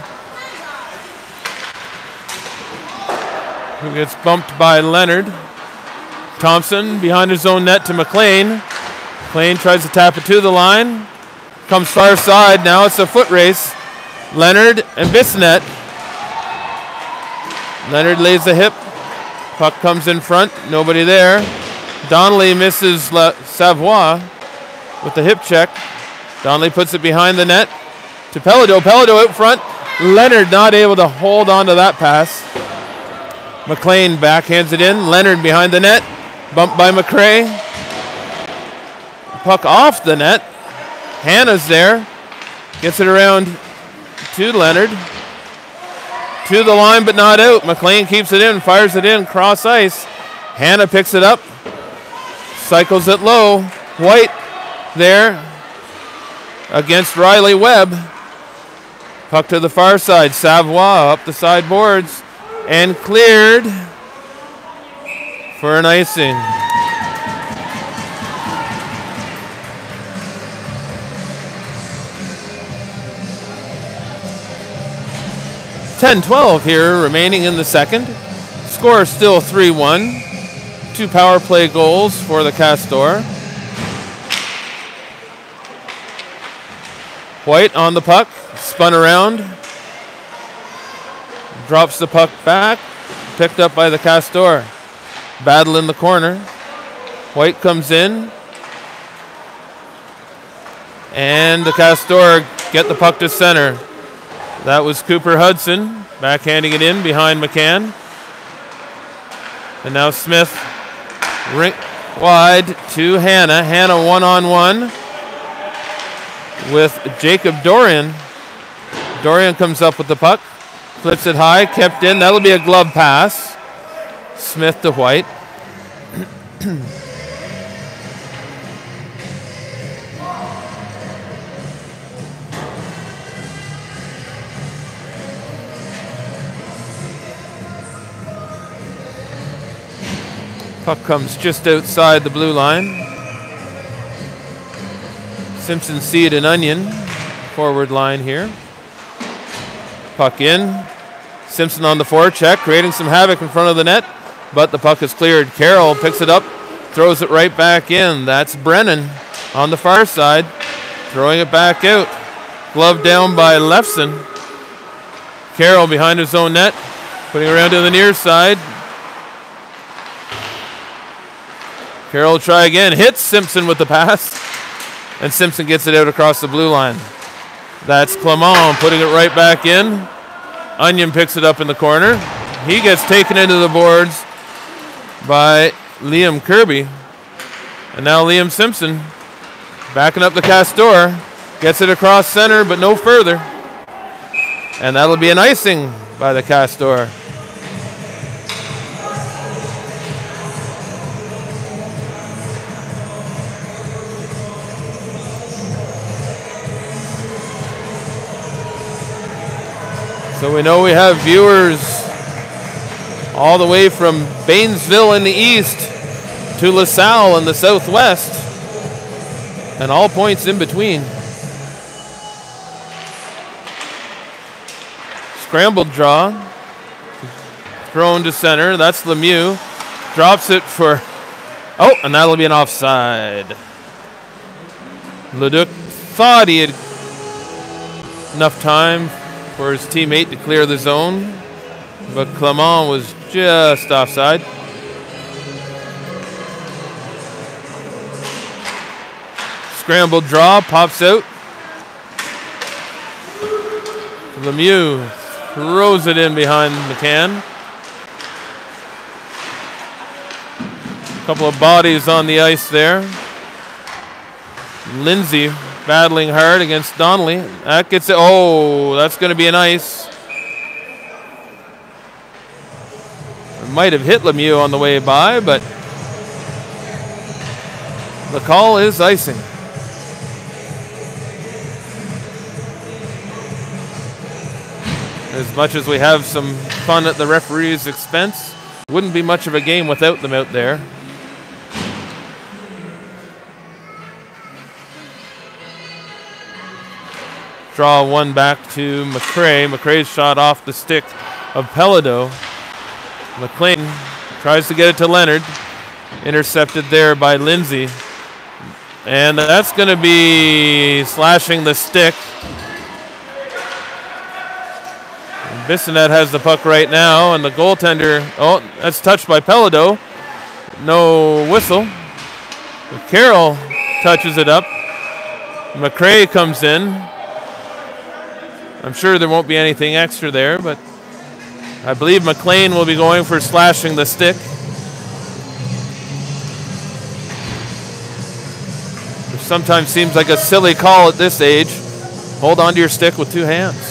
Speaker 1: who gets bumped by Leonard. Thompson behind his own net to McLean. McLean tries to tap it to the line. Comes far side. Now it's a foot race. Leonard and Bissonnette. Leonard lays the hip. Puck comes in front. Nobody there. Donnelly misses La- Savoie with the hip check. Donnelly puts it behind the net to Pelado. Pelado out front. Leonard not able to hold on to that pass. McLean backhands it in. Leonard behind the net. Bumped by McCray. Puck off the net. Hannah's there. Gets it around to Leonard. To the line but not out. McLean keeps it in. Fires it in. Cross ice. Hannah picks it up. Cycles it low. White there against Riley Webb. Puck to the far side. Savoie up the side boards and cleared for an icing. ten twelve here remaining in the second. Score still three one. Two power play goals for the Castor. White on the puck, spun around, drops the puck back, picked up by the Castor. Battle in the corner. White comes in, and the Castor get the puck to center. That was Cooper Hudson backhanding it in behind McCann. And now Smith ring wide to Hanna. Hanna one-on-one with Jacob Dorian. Dorian comes up with the puck, flips it high, kept in. That'll be a glove pass. Smith to White. Puck comes just outside the blue line. Simpson Seed and Onion, forward line here. Puck in. Simpson on the forecheck, creating some havoc in front of the net, but the puck is cleared. Carroll picks it up, throws it right back in. That's Brennan on the far side, throwing it back out. Glove down by Lefson. Carroll behind his own net, putting it around to the near side. Carroll will try again, hits Simpson with the pass, and Simpson gets it out across the blue line. That's Clement putting it right back in. Onion picks it up in the corner. He gets taken into the boards by Liam Kirby. And now Liam Simpson backing up the Castor. Gets it across center, but no further. And that'll be an icing by the Castor. So we know we have viewers all the way from Baynesville in the east to LaSalle in the southwest, and all points in between. Scrambled draw, thrown to center. That's Lemieux. Drops it for, oh, and that'll be an offside. Leduc thought he had enough time for his teammate to clear the zone, but Clement was just offside. Scrambled draw, pops out. Lemieux throws it in behind McCann. A couple of bodies on the ice there. Lindsay battling hard against Donnelly. That gets it. Oh, that's going to be an ice. It might have hit Lemieux on the way by, but the call is icing. As much as we have some fun at the referee's expense, wouldn't be much of a game without them out there. Draw one back to McRae. McRae's shot off the stick of Pelado. McLean tries to get it to Leonard. Intercepted there by Lindsay. And that's going to be slashing the stick. Bissonnette has the puck right now, and the goaltender, oh, that's touched by Pelado. No whistle. Carroll touches it up. McRae comes in. I'm sure there won't be anything extra there, but I believe McLean will be going for slashing the stick. Which sometimes seems like a silly call at this age. Hold on to your stick with two hands.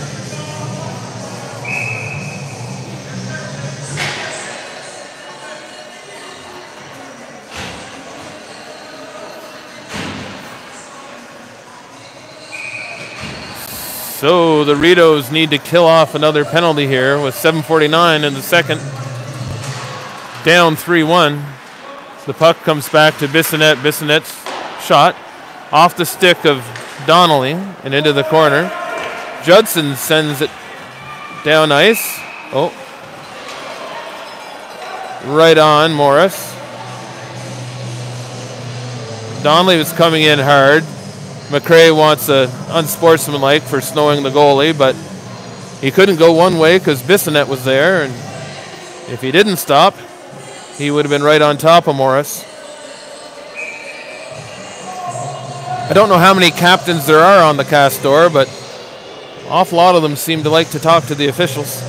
Speaker 1: So the Ritos need to kill off another penalty here with seven forty-nine in the second. Down three one. The puck comes back to Bissonnette. Bissonnette's shot off the stick of Donnelly and into the corner. Judson sends it down ice. Oh. Right on Morris. Donnelly was coming in hard. McRae wants a unsportsmanlike for snowing the goalie, but he couldn't go one way because Bissonnette was there, and if he didn't stop, he would have been right on top of Morris. I don't know how many captains there are on the Castor, but an awful lot of them seem to like to talk to the officials.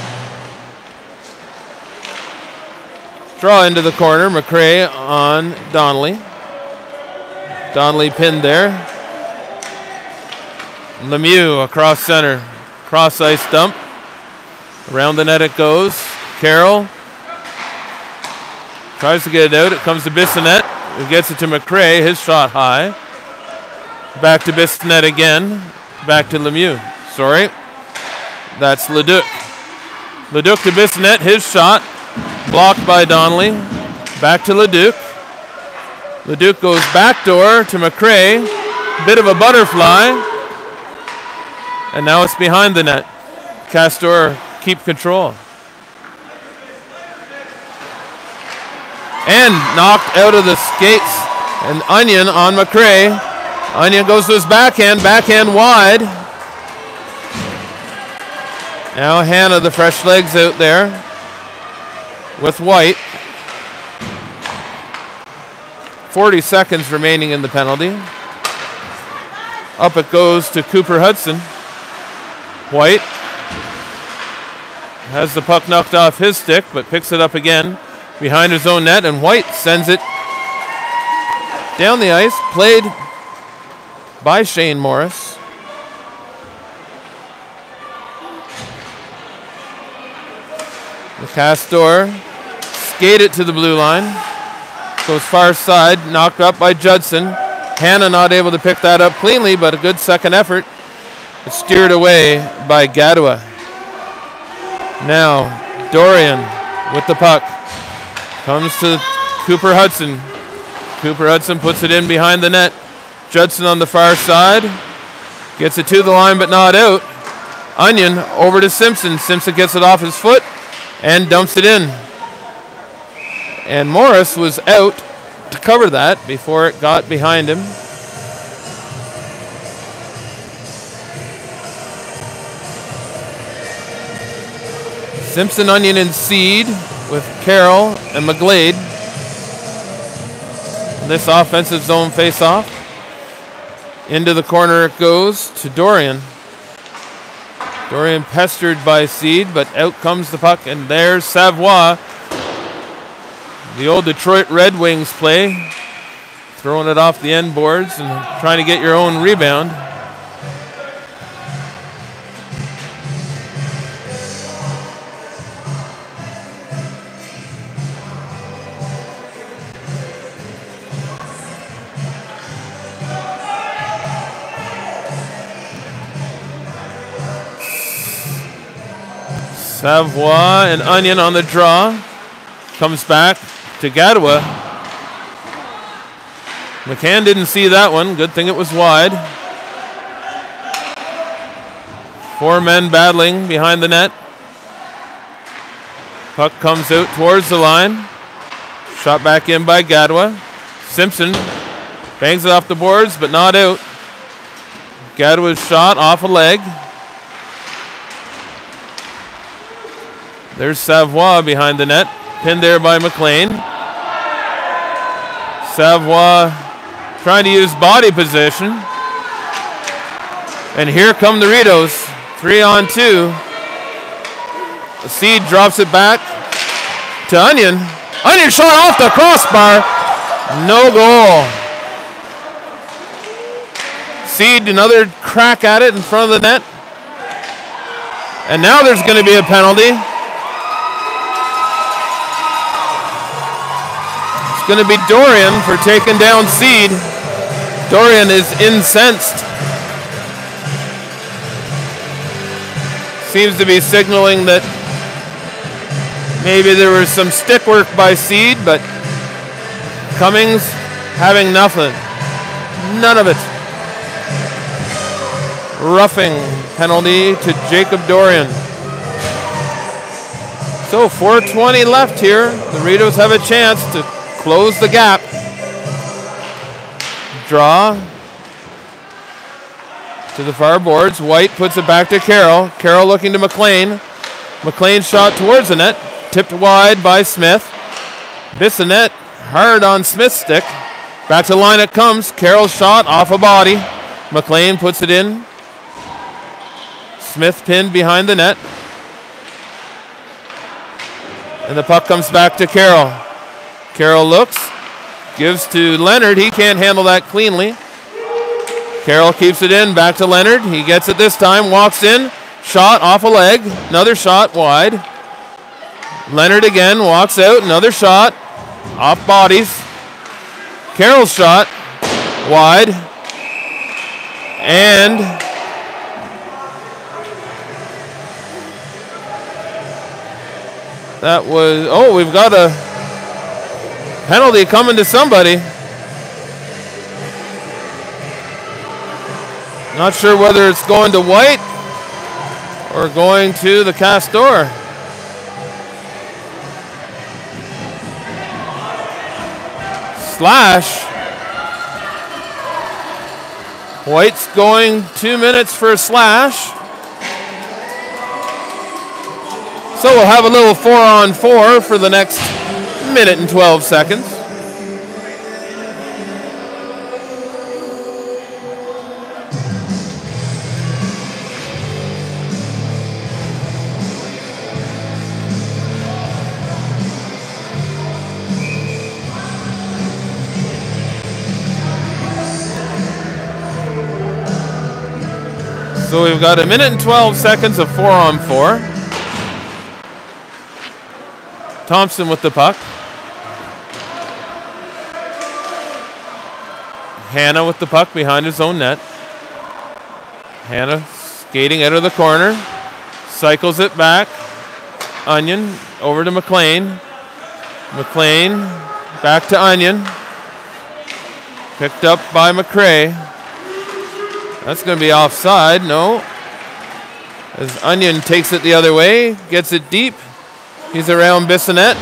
Speaker 1: Draw into the corner. McRae on Donnelly. Donnelly pinned there. Lemieux across center. Cross ice dump. Around the net it goes. Carroll tries to get it out. It comes to Bissonnette, who gets it to McRae. His shot high. Back to Bissonnette again. Back to Lemieux. Sorry. That's Leduc. Leduc to Bissonnette. His shot. Blocked by Donnelly. Back to Leduc. Leduc goes backdoor to McRae. Bit of a butterfly. And now it's behind the net. Castor keep control. And knocked out of the skates. And Onion on McRae. Onion goes to his backhand. Backhand wide. Now Hannah, the fresh legs out there with White. forty seconds remaining in the penalty. Up it goes to Cooper Hudson. White has the puck knocked off his stick, but picks it up again behind his own net, and White sends it down the ice, played by Shane Morris. The Castor skate it to the blue line. Goes far side, knocked up by Judson. Hannah not able to pick that up cleanly, but a good second effort. It's steered away by Gadua. Now Dorian with the puck. Comes to Cooper Hudson. Cooper Hudson puts it in behind the net. Judson on the far side. Gets it to the line but not out. Onion over to Simpson. Simpson gets it off his foot and dumps it in. And Morris was out to cover that before it got behind him. Simpson, Onion, and Seed with Carroll and McGlade. This offensive zone face-off. Into the corner it goes to Dorian. Dorian pestered by Seed, but out comes the puck, and there's Savoie. The old Detroit Red Wings play. Throwing it off the end boards and trying to get your own rebound. Savoie and Onion on the draw. Comes back to Gadua. McCann didn't see that one. Good thing it was wide. Four men battling behind the net. Puck comes out towards the line. Shot back in by Gadua. Simpson bangs it off the boards, but not out. Gadua's shot off a leg. There's Savoie behind the net. Pinned there by McLean. Savoie trying to use body position. And here come the Ritos. Three on two. Seed drops it back to Onion. Onion shot off the crossbar. No goal. Seed another crack at it in front of the net. And now there's going to be a penalty. It's going to be Dorian for taking down Seed. Dorian is incensed. Seems to be signaling that maybe there was some stick work by Seed, but Cummings having nothing. None of it. Roughing penalty to Jacob Dorian. So four twenty left here. The Ritos have a chance to close the gap. Draw to the far boards. White puts it back to Carroll. Carroll looking to McLean. McLean shot towards the net. Tipped wide by Smith. Bissonnette hard on Smith's stick. Back to the line it comes. Carroll's shot off a body. McLean puts it in. Smith pinned behind the net. And the puck comes back to Carroll. Carroll looks, gives to Leonard. He can't handle that cleanly. Carroll keeps it in, back to Leonard. He gets it this time, walks in. Shot off a leg. Another shot wide. Leonard again walks out. Another shot off bodies. Carroll's shot wide. And that was, oh, we've got a penalty coming to somebody. Not sure whether it's going to White or going to the Castor. Slash. White's going two minutes for a slash. So we'll have a little four on four for the next minute and twelve seconds. So we've got a minute and twelve seconds of four on four. Thompson with the puck. Hanna with the puck behind his own net. Hanna skating out of the corner. Cycles it back. Onion over to McLean. McLean back to Onion. Picked up by McRae. That's going to be offside. No. As Onion takes it the other way. Gets it deep. He's around Bissonnette.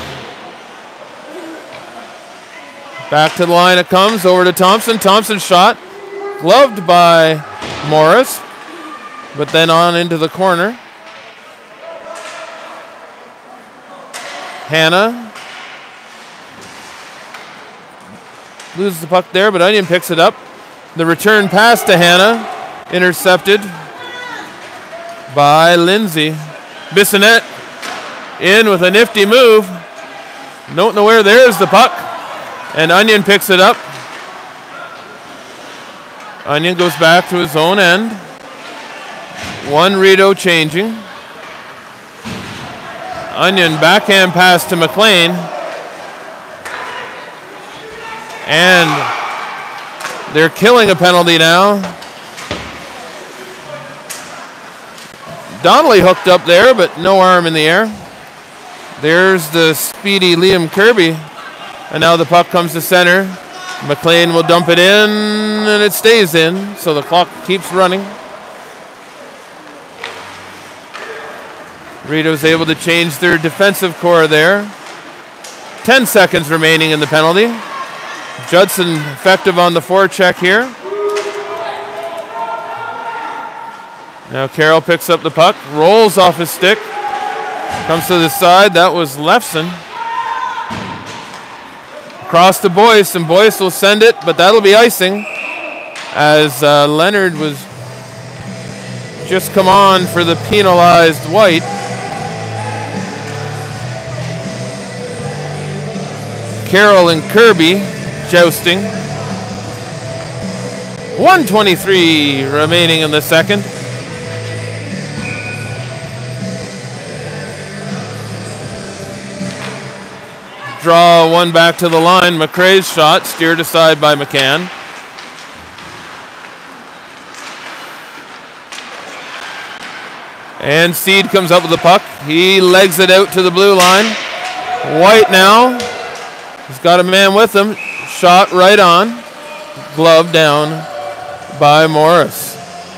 Speaker 1: Back to the line it comes. Over to Thompson. Thompson shot. Gloved by Morris. But then on into the corner. Hanna. Loses the puck there, but Onion picks it up. The return pass to Hanna. Intercepted by Lindsay. Bissonnette in with a nifty move. Don't know where. There's the puck. And Onion picks it up. Onion goes back to his own end. One Rito changing. Onion backhand pass to McLean. And they're killing a penalty now. Donnelly hooked up there, but no arm in the air. There's the speedy Liam Kirby. And now the puck comes to center. McLean will dump it in, and it stays in, so the clock keeps running. Rito's able to change their defensive core there. Ten seconds remaining in the penalty. Judson effective on the forecheck here. Now Carroll picks up the puck, rolls off his stick, comes to the side. That was Lefson. Across to Boyce, and Boyce will send it, but that'll be icing as uh, Leonard was just come on for the penalized White. Carroll and Kirby jousting. one twenty-three remaining in the second. Draw one back to the line. McRae's shot steered aside by McCann. And Seed comes up with the puck. He legs it out to the blue line. White now. He's got a man with him. Shot right on. Glove down by Morris.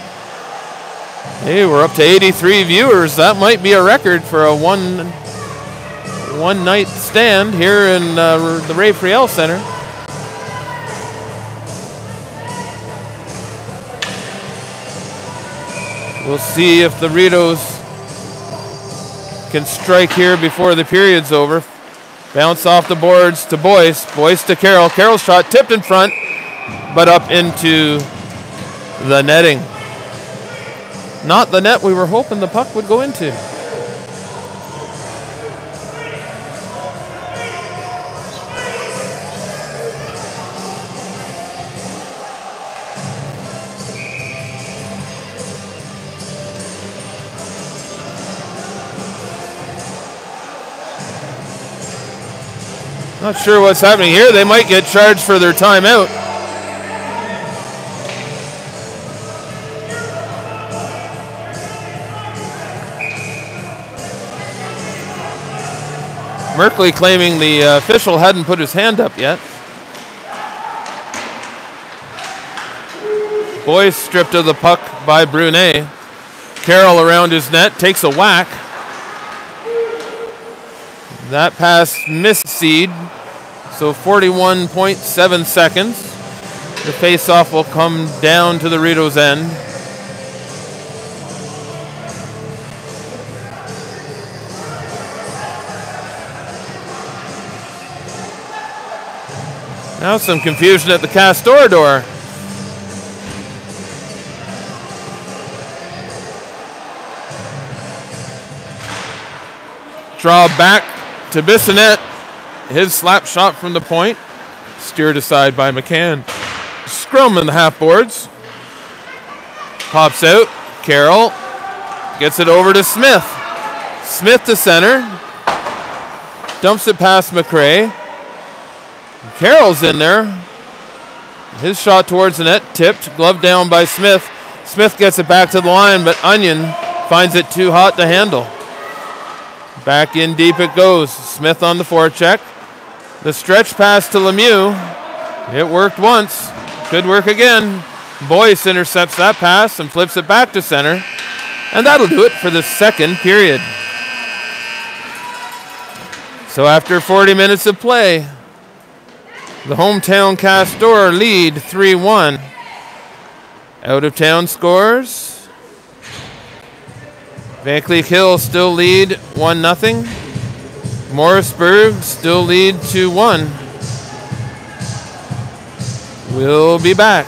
Speaker 1: Hey, we're up to eighty-three viewers. That might be a record for a one, one night stand here in uh, the Ray Friel Center. We'll see if the Ritos can strike here before the period's over. Bounce off the boards to Boyce. Boyce to Carroll. Carroll's shot tipped in front, but up into the netting. Not the net we were hoping the puck would go into. Not sure what's happening here. They might get charged for their timeout. Merkley claiming the uh, official hadn't put his hand up yet. Boyce stripped of the puck by Brunet. Carroll around his net, takes a whack. That pass missed Seed, so forty-one point seven seconds. The face-off will come down to the Rideau's end. Now some confusion at the Castor door. Draw back to Bissonnette. His slap shot from the point. Steered aside by McCann. Scrum in the half boards. Pops out. Carroll gets it over to Smith. Smith to center. Dumps it past McRae. Carroll's in there. His shot towards the net. Tipped. Glove down by Smith. Smith gets it back to the line, but Onion finds it too hot to handle. Back in deep it goes. Smith on the forecheck. The stretch pass to Lemieux. It worked once. Could work again. Boyce intercepts that pass and flips it back to center. And that'll do it for the second period. So after forty minutes of play, the hometown Castor lead three one. Out of town scores. Vankleek Hill still lead one nothing. Morrisburg still lead two one. We'll be back.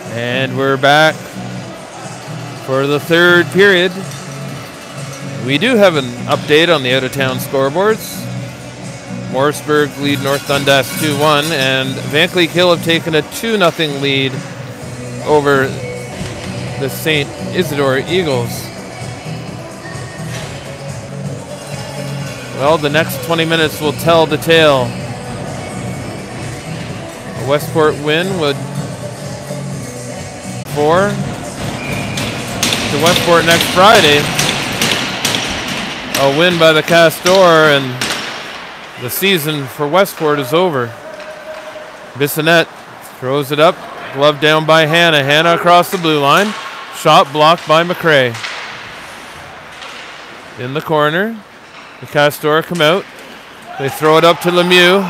Speaker 1: And we're back for the third period. We do have an update on the out-of-town scoreboards. Morrisburg lead North Dundas two one, and Vankleek Hill have taken a two nothing lead over the Saint Isidore Eagles. Well, the next twenty minutes will tell the tale. A Westport win would four to Westport next Friday. A win by the Castor, and the season for Westport is over. Bissonnette throws it up, glove down by Hannah. Hannah across the blue line. Shot blocked by McCrae. In the corner, the Castor come out. They throw it up to Lemieux.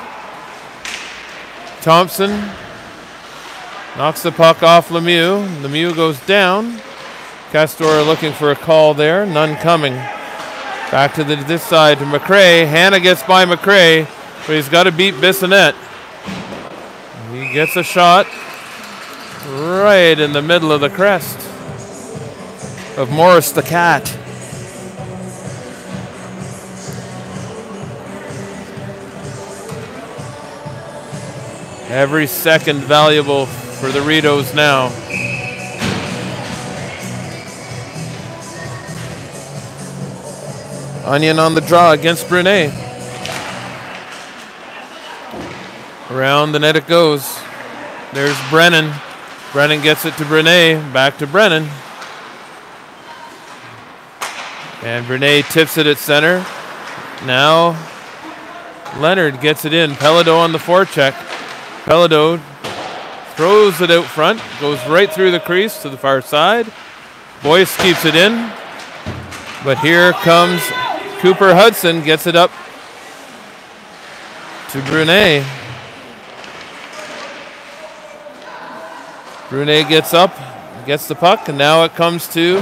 Speaker 1: Thompson knocks the puck off Lemieux. Lemieux goes down. Castor looking for a call there. None coming. Back to the, this side to McCrae. Hannah gets by McCrae, but he's got to beat Bissonnette. He gets a shot right in the middle of the crest of Morris the Cat. Every second valuable for the Ritos now. Onion on the draw against Brunet. Around the net it goes. There's Brennan. Brennan gets it to Brunet. Back to Brennan. And Brunet tips it at center. Now Leonard gets it in. Pelado on the forecheck. Pelado throws it out front. Goes right through the crease to the far side. Boyce keeps it in. But here comes Cooper Hudson, gets it up to Brunet. Brunet gets up, gets the puck, and now it comes to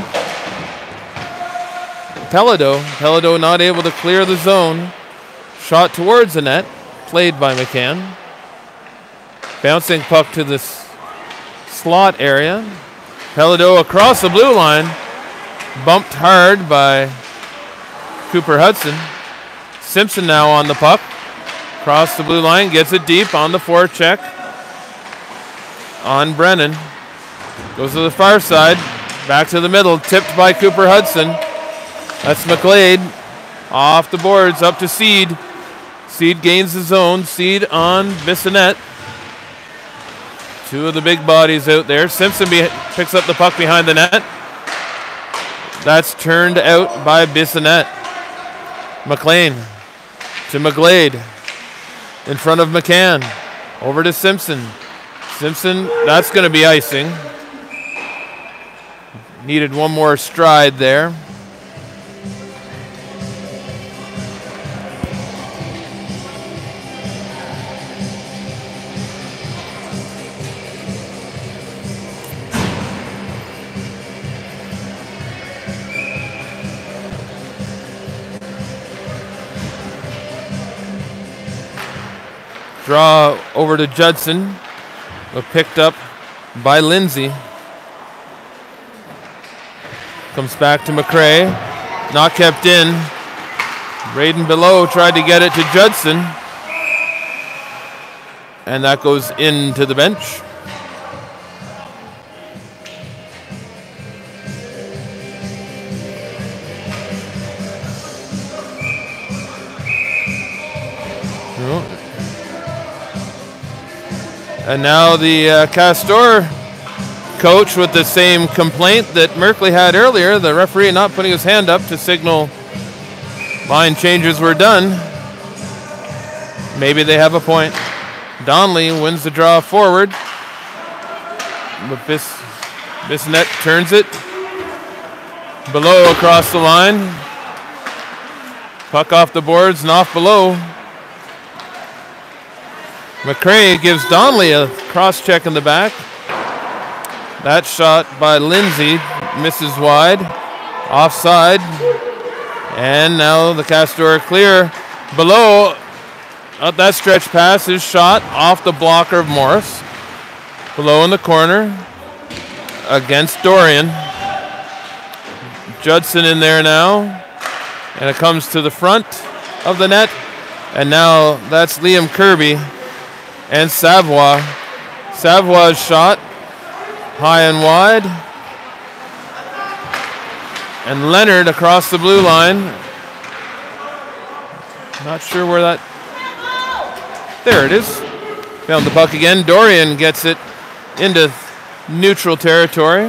Speaker 1: Pelado. Pelado not able to clear the zone. Shot towards the net, played by McCann. Bouncing puck to the slot area. Pelado across the blue line. Bumped hard by Cooper Hudson. Simpson now on the puck. Cross the blue line, gets it deep on the forecheck. On Brennan. Goes to the far side. Back to the middle, tipped by Cooper Hudson. That's McGlade. Off the boards, up to Seed. Seed gains the zone. Seed on Bissonnette. Two of the big bodies out there. Simpson be- picks up the puck behind the net. That's turned out by Bissonnette. McLean to McGlade. In front of McCann. Over to Simpson. Simpson, that's going to be icing. Needed one more stride there. Draw over to Judson, but picked up by Lindsay. Comes back to McCrae, not kept in. Braden Below tried to get it to Judson, and that goes into the bench. And now the uh, Castor coach with the same complaint that Merkley had earlier, the referee not putting his hand up to signal line changes were done. Maybe they have a point. Donnelly wins the draw forward. But Bis Bissonnette turns it. Below across the line. Puck off the boards and off Below. McCrae gives Donnelly a cross-check in the back. That shot by Lindsay misses wide. Offside. And now the Castor clear. Below, uh, that stretch pass is shot off the blocker of Morris. Below in the corner against Dorian. Judson in there now. And it comes to the front of the net. And now that's Liam Kirby and Savoie. Savoie's shot high and wide. And Leonard across the blue line. Not sure where that... There it is. Found the puck again. Dorian gets it into neutral territory.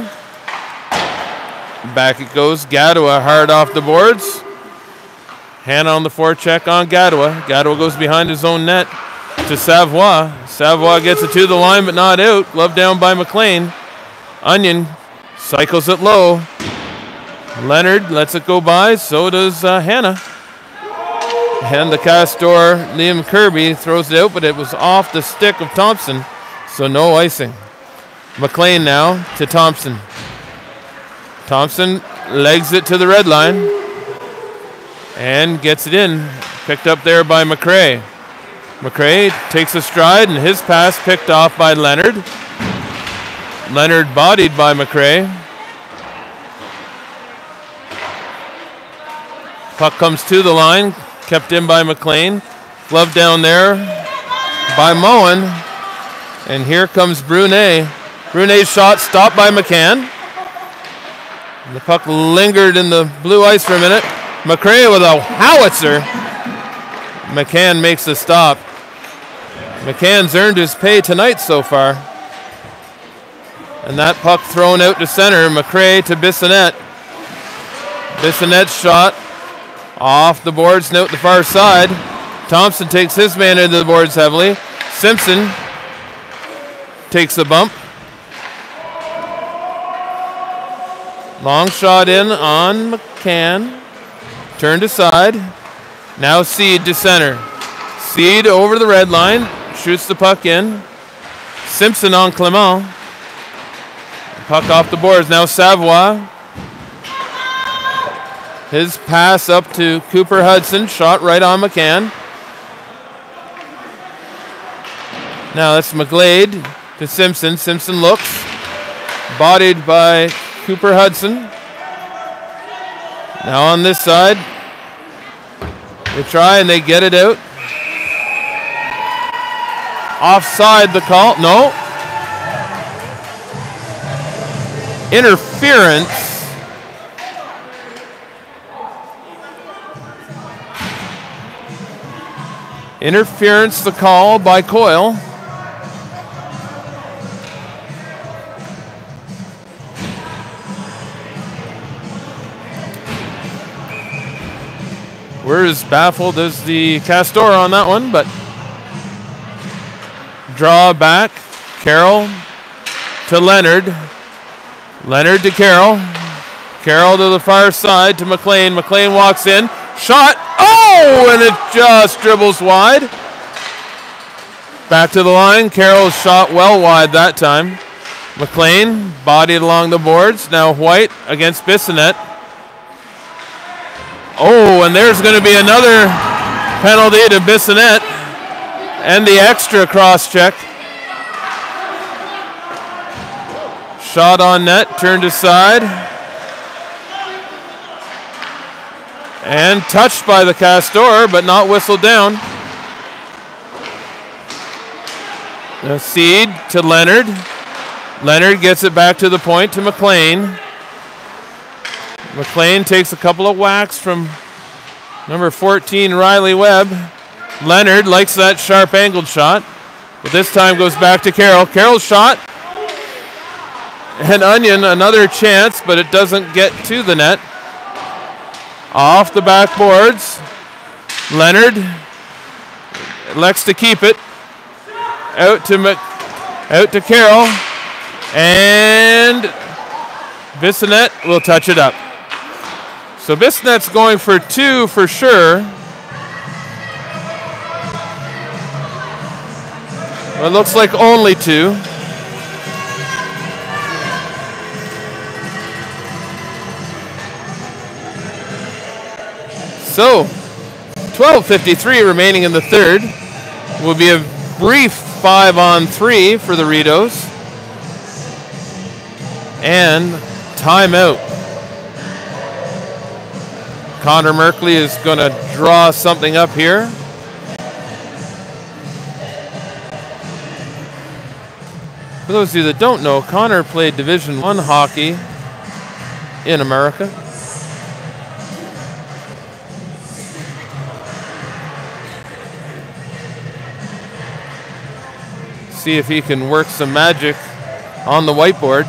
Speaker 1: Back it goes. Gadua hard off the boards. Hand on the forecheck on Gadua. Gadua goes behind his own net to Savoie. Savoie gets it to the line but not out. Glove down by McLean. Onion cycles it low. Leonard lets it go by. So does uh, Hannah. And the Castor, Liam Kirby, throws it out, but it was off the stick of Thompson. So no icing. McLean now to Thompson. Thompson legs it to the red line. And gets it in. Picked up there by McRae. McRae takes a stride, and his pass picked off by Leonard. Leonard bodied by McRae. Puck comes to the line. Kept in by McLean. Glove down there by Moen. And here comes Brunet. Brunet's shot stopped by McCann. The puck lingered in the blue ice for a minute. McRae with a howitzer. McCann makes the stop. McCann's earned his pay tonight so far. And that puck thrown out to center. McRae to Bissonnette. Bissonnette's shot off the boards, note the far side. Thompson takes his man into the boards heavily. Simpson takes the bump. Long shot in on McCann. Turned aside. Now Seed to center. Seed over the red line. Shoots the puck in. Simpson on Clement. Puck off the boards. Now Savoie. His pass up to Cooper Hudson. Shot right on McCann. Now that's McGlade to Simpson. Simpson looks. Bodied by Cooper Hudson. Now on this side, they try and they get it out. Offside the call. No. Interference. Interference the call by Coyle. We're as baffled as the Castor on that one, but draw back. Carroll to Leonard. Leonard to Carroll. Carroll to the far side to McLean. McLean walks in. Shot. Oh, and it just dribbles wide. Back to the line. Carroll shot well wide that time. McLean bodied along the boards. Now White against Bissonnette. Oh, and there's going to be another penalty to Bissonnette. And the extra cross-check. Shot on net, turned aside. And touched by the Castor, but not whistled down. Now Seed to Leonard. Leonard gets it back to the point to McLean. McLean takes a couple of whacks from number fourteen, Riley Webb. Leonard likes that sharp angled shot, but this time goes back to Carroll. Carroll's shot. And Onion, another chance, but it doesn't get to the net. Off the backboards. Leonard elects to keep it. Out to Mc, out to Carroll. And Bissonnette will touch it up. So Bissonnette's going for two for sure. Well, it looks like only two. So, twelve fifty-three remaining in the third. Will be a brief five on three for the Ritos. and timeout. Connor Merkley is going to draw something up here. For those of you that don't know, Connor played Division One hockey in America. See if he can work some magic on the whiteboard.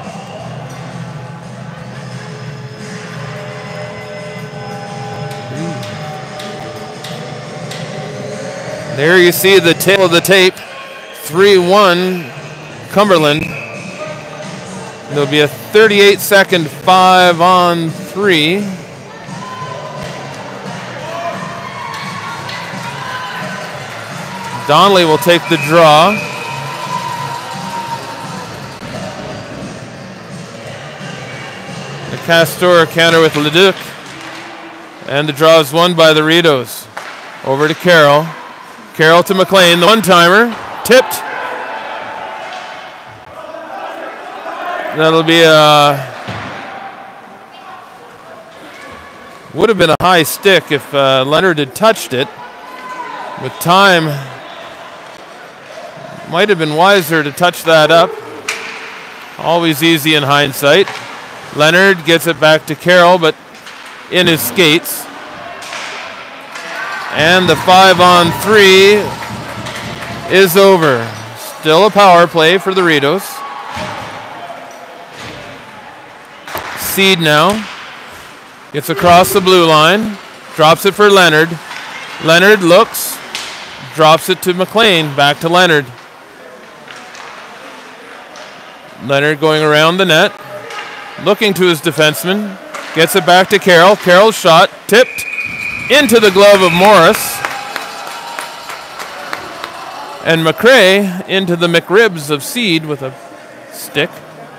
Speaker 1: There you see the tail of the tape. three one Cumberland. There'll be a thirty-eight second five on three. Donnelly will take the draw. The Castor counter with Leduc. And the draw is won by the Ritos. Over to Carroll. Carroll to McLean, the one-timer. Tipped. That'll be a... Would have been a high stick if uh, Leonard had touched it. With time, might have been wiser to touch that up. Always easy in hindsight. Leonard gets it back to Carroll, but in his skates. And the five on three is over. Still a power play for the Ritos. Seed now. Gets across the blue line. Drops it for Leonard. Leonard looks. Drops it to McLean. Back to Leonard. Leonard going around the net. Looking to his defenseman. Gets it back to Carroll. Carroll's shot. Tipped into the glove of Morris. And McRae into the McRibs of Seed with a stick.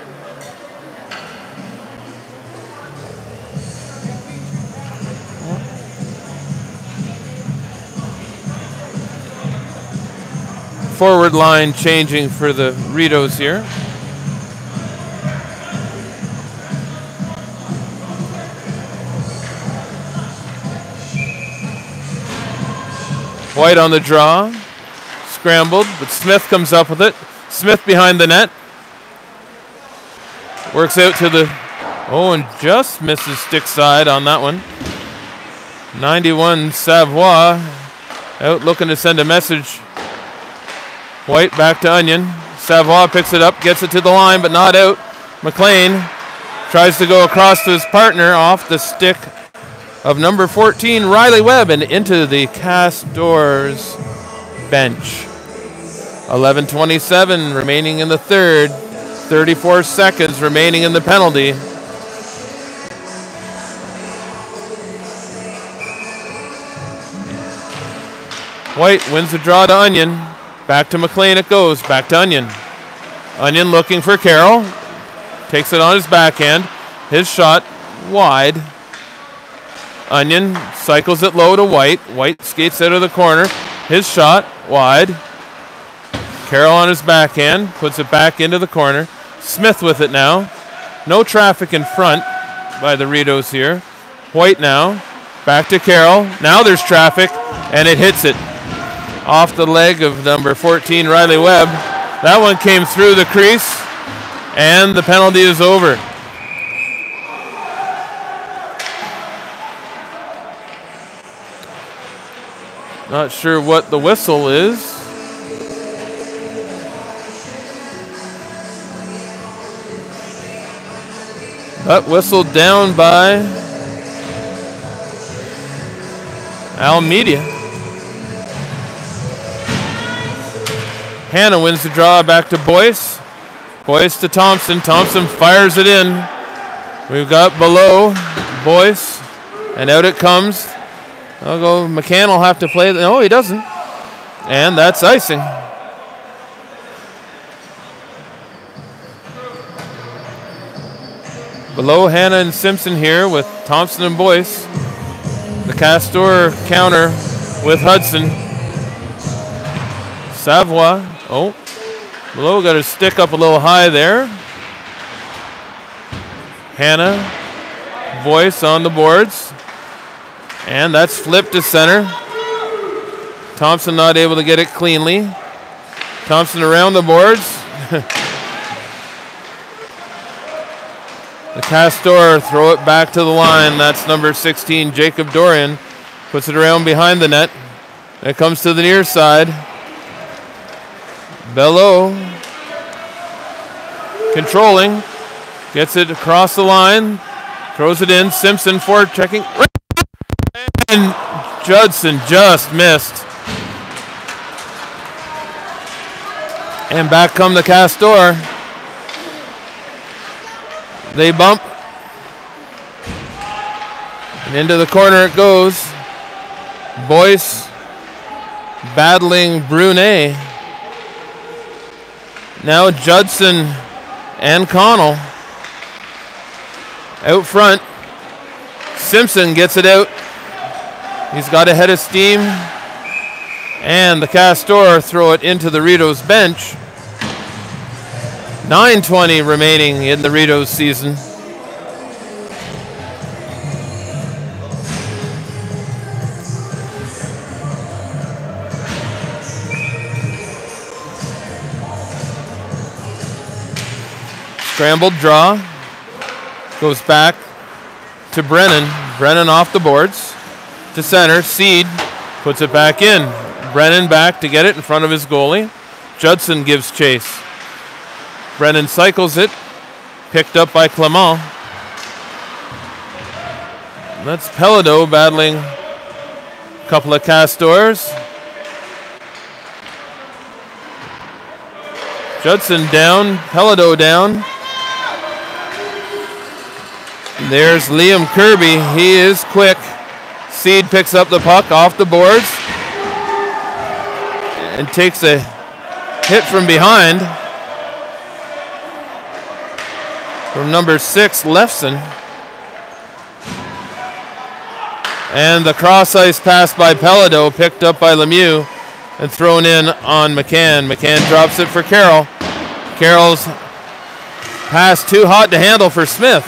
Speaker 1: Forward line changing for the Ritos here. White on the draw. Scrambled, but Smith comes up with it. Smith behind the net. Works out to the... Oh, and just misses stick side on that one. ninety-one Savoie. Out looking to send a message. White back to Onion. Savoie picks it up, gets it to the line, but not out. McLean tries to go across to his partner off the stick of number fourteen, Riley Webb, and into the Castors bench. eleven twenty-seven remaining in the third. thirty-four seconds remaining in the penalty. White wins the draw to Onion. Back to McLean it goes. Back to Onion. Onion looking for Carroll. Takes it on his backhand. His shot wide. Onion cycles it low to White. White skates out of the corner. His shot wide. Carroll on his backhand. Puts it back into the corner. Smith with it now. No traffic in front by the Ritos here. White now. Back to Carroll. Now there's traffic, and it hits it. Off the leg of number fourteen, Riley Webb. That one came through the crease, and the penalty is over. Not sure what the whistle is. But whistled down by Almeida. Hannah wins the draw back to Boyce. Boyce to Thompson. Thompson fires it in. We've got below Boyce. And out it comes. I'll go. McCann will have to play. No, he doesn't. And that's icing. Below Hannah and Simpson here with Thompson and Boyce. The Castor counter with Hudson. Savoie. Oh, Below got his stick up a little high there. Hannah, Boyce on the boards. And that's flipped to center. Thompson not able to get it cleanly. Thompson around the boards. The Castor throw it back to the line. That's number sixteen, Jacob Dorian. Puts it around behind the net. It comes to the near side. Bello controlling. Gets it across the line. Throws it in. Simpson for checking. And Judson just missed. And back come the Castor. They bump. And into the corner it goes. Boyce battling Brunet. Now Judson and Connell. Out front. Simpson gets it out. He's got a head of steam. And the Castor throw it into the Ritos bench. nine twenty remaining in the Ritos season. Scrambled draw. Goes back to Brennan. Brennan off the boards. To center. Seed puts it back in. Brennan back to get it in front of his goalie. Judson gives chase. Brennan cycles it. Picked up by Clement. That's Pelado battling a couple of Castors. Judson down. Pelado down. There's Liam Kirby. He is quick. Seed picks up the puck off the boards and takes a hit from behind from number six, Lefson. And the cross ice pass by Pelado picked up by Lemieux and thrown in on McCann. McCann drops it for Carroll. Carroll's pass too hot to handle for Smith.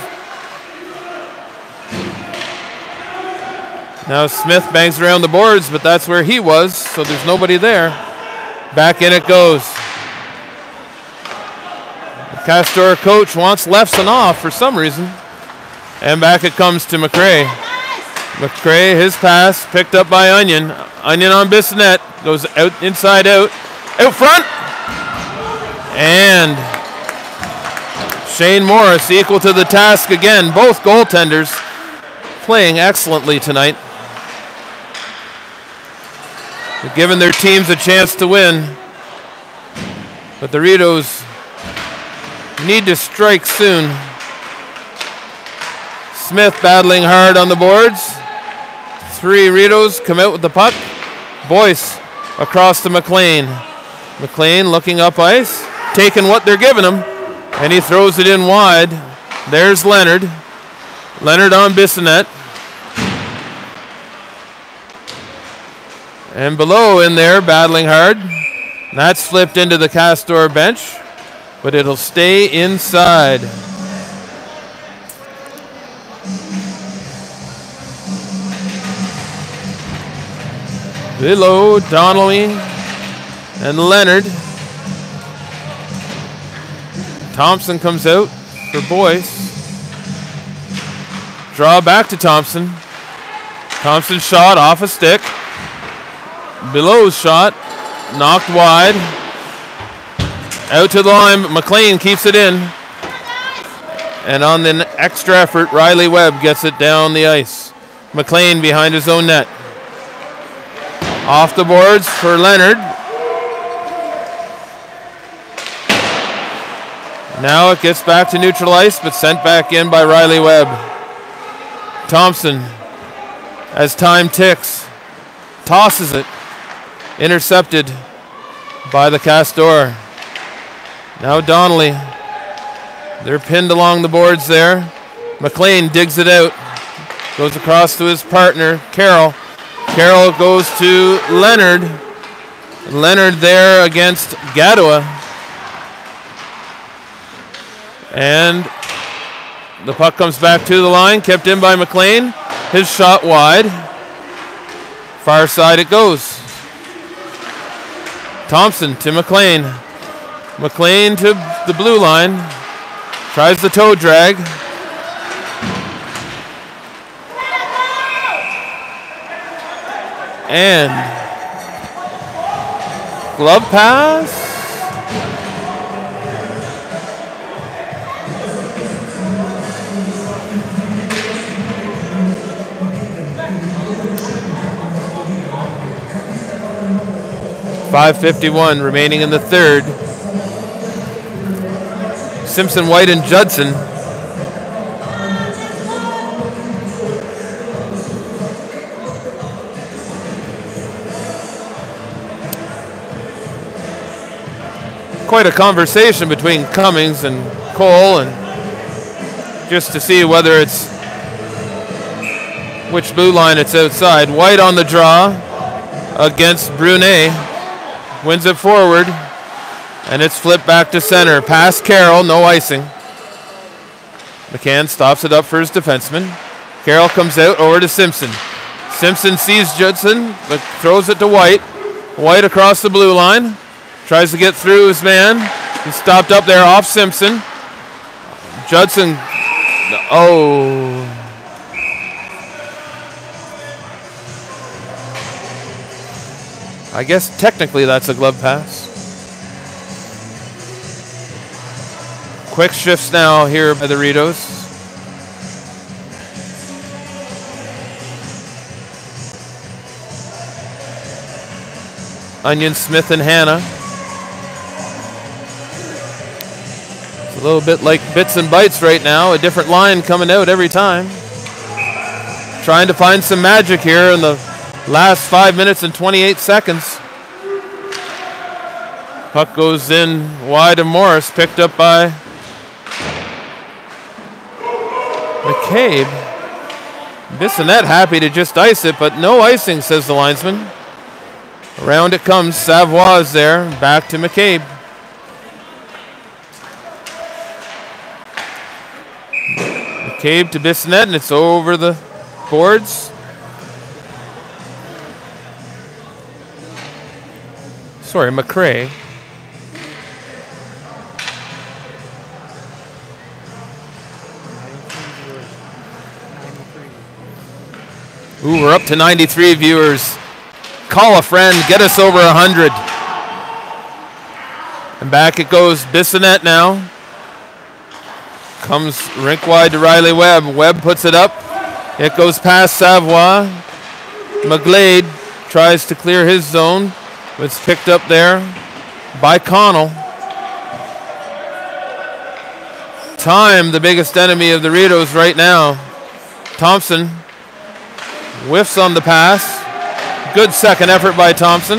Speaker 1: Now Smith bangs around the boards, but that's where he was, so there's nobody there. Back in it goes. The Castor coach wants Lefson off for some reason. And back it comes to McRae. McRae, his pass picked up by Onion. Onion on Bissonnette. Goes out inside out. Out front. And Shane Morris equal to the task again. Both goaltenders playing excellently tonight. They're giving their teams a chance to win. But the Ritos need to strike soon. Smith battling hard on the boards. Three Ritos come out with the puck. Boyce across to McLean. McLean looking up ice, taking what they're giving him, and he throws it in wide. There's Leonard. Leonard on Bissonnette. And below in there, battling hard. That's flipped into the Castor bench, but it'll stay inside. Below, Donnelly and Leonard. Thompson comes out for Boyce. Draw back to Thompson. Thompson shot off a stick. Below's shot, knocked wide. Out to the line, McLean keeps it in. And on the extra effort, Riley Webb gets it down the ice. McLean behind his own net. Off the boards for Leonard. Now it gets back to neutral ice, but sent back in by Riley Webb. Thompson, as time ticks, tosses it. Intercepted by the Castor. Now Donnelly. They're pinned along the boards there. McLean digs it out. Goes across to his partner, Carroll. Carroll goes to Leonard. Leonard there against Gadua. And The puck comes back to the line, kept in by McLean. His shot wide. Far side it goes. Thompson to McLean. McLean to the blue line. Tries the toe drag. And glove pass. five fifty-one remaining in the third. Simpson, White, and Judson. Quite a conversation between Cummings and Cole, and just to see whether it's which blue line it's outside. White on the draw against Brunet. Wins it forward, and it's flipped back to center. Past Carroll, no icing. McCann stops it up for his defenseman. Carroll comes out over to Simpson. Simpson sees Judson, but throws it to White. White across the blue line. Tries to get through his man. He's stopped up there off Simpson. Judson, oh. I guess technically that's a glove pass. Quick shifts now here by the Ritos. Onion, Smith, and Hannah. It's a little bit like bits and bites right now. A different line coming out every time. Trying to find some magic here in the last five minutes and twenty-eight seconds. Puck goes in wide of Morris, picked up by McCabe. Bissonnette happy to just ice it, but no icing, says the linesman. Around it comes. Savoie is there. Back to McCabe. McCabe to Bissonnette, and it's over the boards. Sorry, McCray. Ooh, we're up to ninety-three viewers. Call a friend, get us over one hundred. And back it goes. Bissonnette now. Comes rink wide to Riley Webb. Webb puts it up. It goes past Savoie. McGlade tries to clear his zone. It's picked up there by Connell. Time, the biggest enemy of the Ritos right now. Thompson whiffs on the pass. Good second effort by Thompson.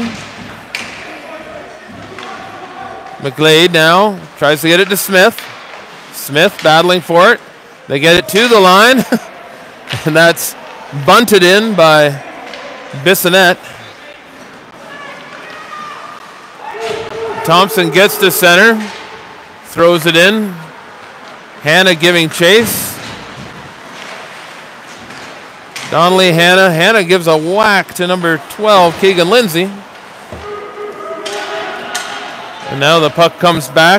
Speaker 1: McGlade now tries to get it to Smith. Smith battling for it. They get it to the line. And that's bunted in by Bissonnette. Thompson gets to center, throws it in. Hannah giving chase. Donnelly, Hannah. Hannah gives a whack to number twelve, Keegan Lindsay. And now the puck comes back.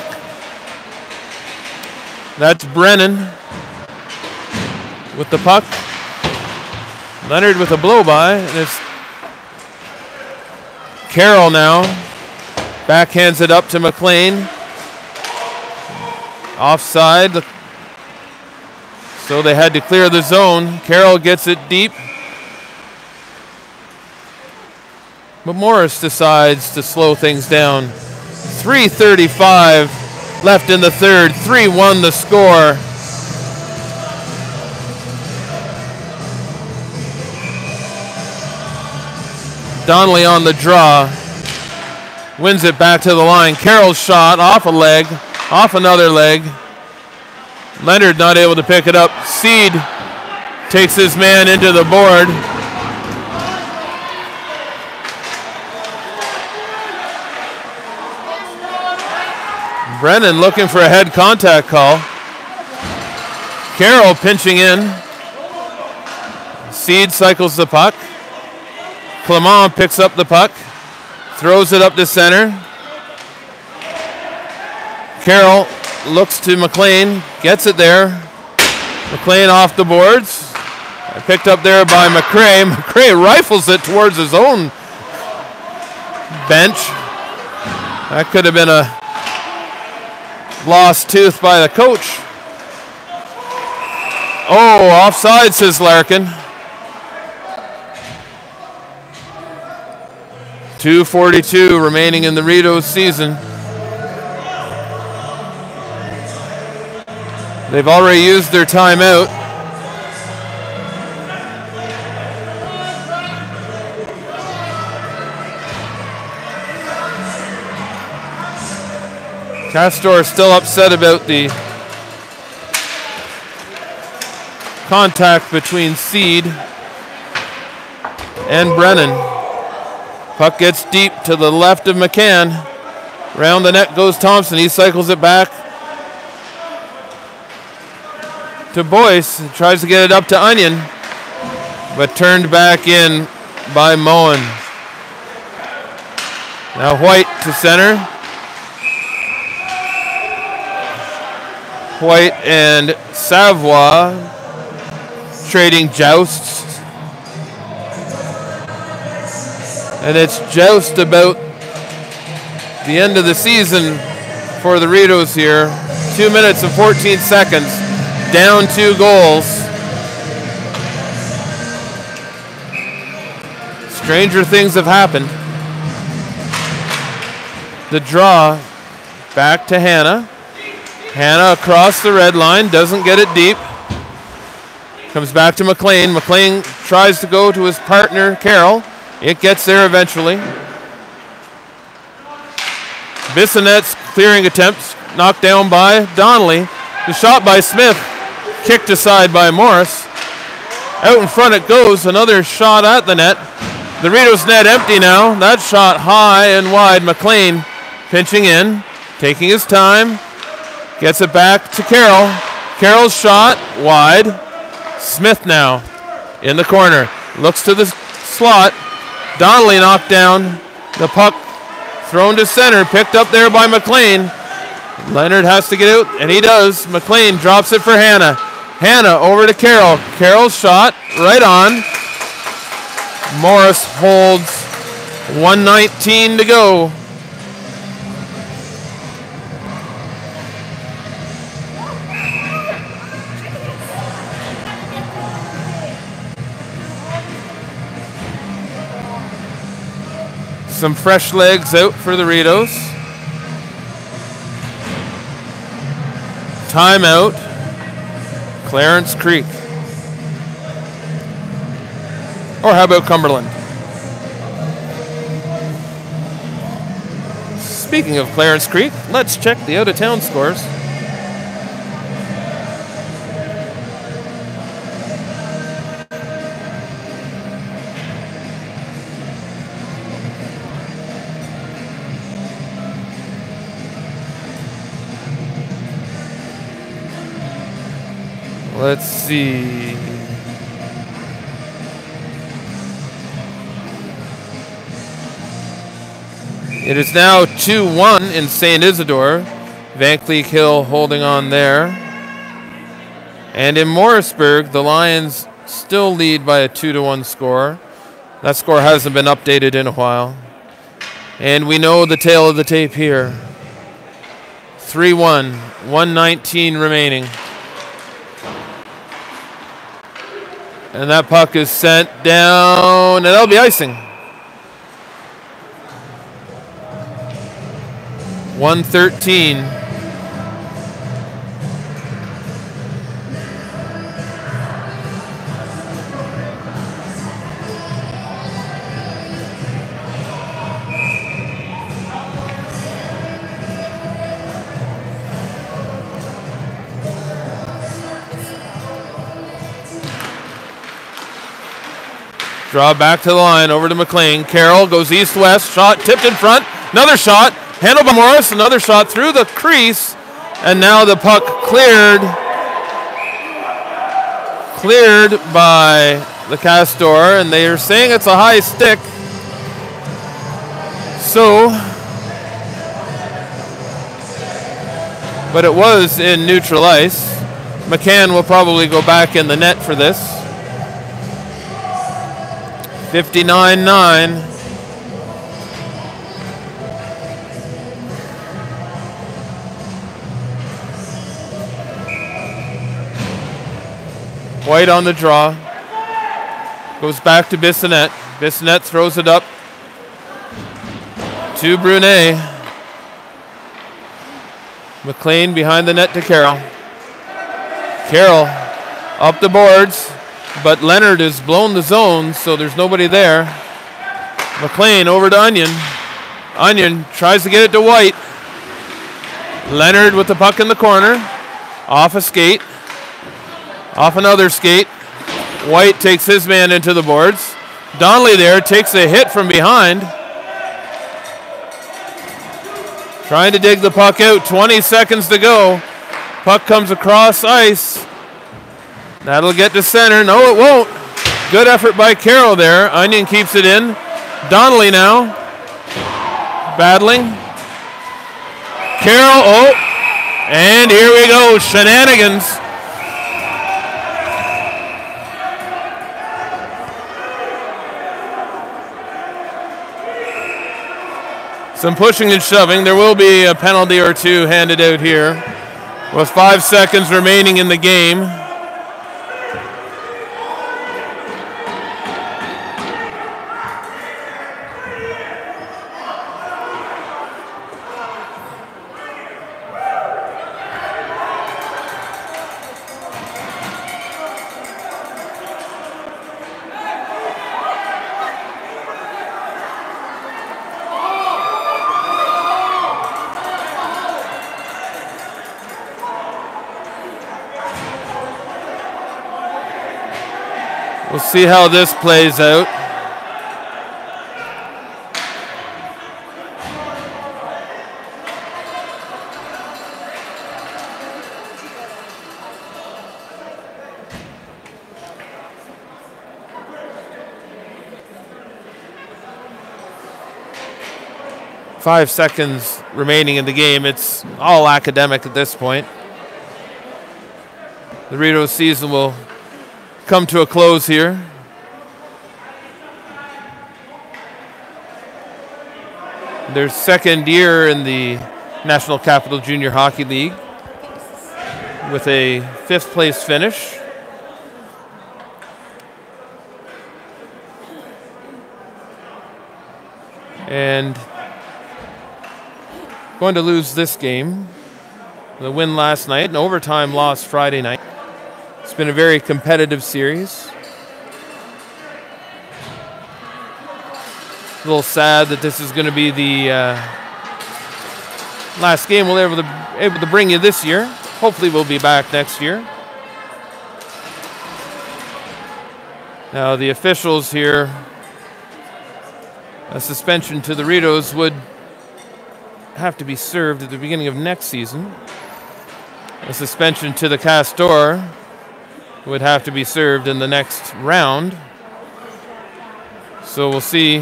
Speaker 1: That's Brennan with the puck. Leonard with a blow-by, and it's Carroll now. Backhands it up to McLean. Offside. So they had to clear the zone. Carroll gets it deep. But Morris decides to slow things down. three thirty-five left in the third. three one the score. Donnelly on the draw. Wins it back to the line. Carroll's shot off a leg, off another leg. Leonard not able to pick it up. Seed takes his man into the board. Brennan looking for a head contact call. Carroll pinching in. Seed cycles the puck. Clement picks up the puck. Throws it up to center. Carroll looks to McLean. Gets it there. McLean off the boards. Picked up there by McRae. McRae rifles it towards his own bench. That could have been a lost tooth by the coach. Oh, offside, says Larkin. two forty-two remaining in the Rideau season. They've already used their timeout. Castor is still upset about the contact between Seed and Brennan. Puck gets deep to the left of McCann. Round the net goes Thompson. He cycles it back to Boyce. Tries to get it up to Onion, but turned back in by Moen. Now White to center. White and Savoie trading jousts. And it's joust about the end of the season for the Rideaus here. Two minutes and fourteen seconds. Down two goals. Stranger things have happened. The draw back to Hannah. Hannah across the red line, doesn't get it deep. Comes back to McLean. McLean tries to go to his partner, Carroll. It gets there eventually. Bissonnette's clearing attempts, knocked down by Donnelly. The shot by Smith, kicked aside by Morris. Out in front it goes, another shot at the net. The Rideau's net empty now. That shot high and wide. McLean pinching in, taking his time. Gets it back to Carroll. Carroll's shot wide. Smith now in the corner. Looks to the slot. Donnelly knocked down. The puck thrown to center. Picked up there by McLean. Leonard has to get out, and he does. McLean drops it for Hannah. Hannah over to Carroll. Carroll's shot right on. Morris holds. one nineteen to go. Some fresh legs out for the Rideaus. Timeout. Clarence Creek. Or how about Cumberland? Speaking of Clarence Creek, let's check the out-of-town scores. Let's see. It is now two one in Saint Isidore. Van Cleek Hill holding on there. And in Morrisburg, the Lions still lead by a two to one score. That score hasn't been updated in a while. And we know the tale of the tape here. three one, one nineteen remaining. And that puck is sent down, and that'll be icing. one thirteen. Draw back to the line, over to McLean. Carroll goes east-west, shot tipped in front. Another shot, handled by Morris. Another shot through the crease. And now the puck cleared cleared by the Castor, and they are saying it's a high stick. So, but it was in neutral ice. McCann will probably go back in the net for this. fifty-nine nine. White on the draw. Goes back to Bissonnette. Bissonnette throws it up to Brunet. McLean behind the net to Carroll. Carroll up the boards, but Leonard has blown the zone, so there's nobody there. McLean over to Onion. Onion tries to get it to White. Leonard with the puck in the corner. Off a skate. Off another skate. White takes his man into the boards. Donnelly there takes a hit from behind. Trying to dig the puck out. twenty seconds to go. Puck comes across ice. That'll get to center. No, it won't. Good effort by Carroll there. Onion keeps it in. Donnelly now. Battling. Carroll. Oh. And here we go. Shenanigans. Some pushing and shoving. There will be a penalty or two handed out here with five seconds remaining in the game. We'll see how this plays out. Five seconds remaining in the game. It's all academic at this point. The Rideau season will come to a close here. Their second year in the National Capital Junior Hockey League with a fifth place finish. And going to lose this game. The win last night, an overtime loss Friday night. It's been a very competitive series. A little sad that this is going to be the uh, last game we'll able to able to bring you this year. Hopefully we'll be back next year. Now the officials here, a suspension to the Rideaus would have to be served at the beginning of next season. A suspension to the Castor would have to be served in the next round. So we'll see.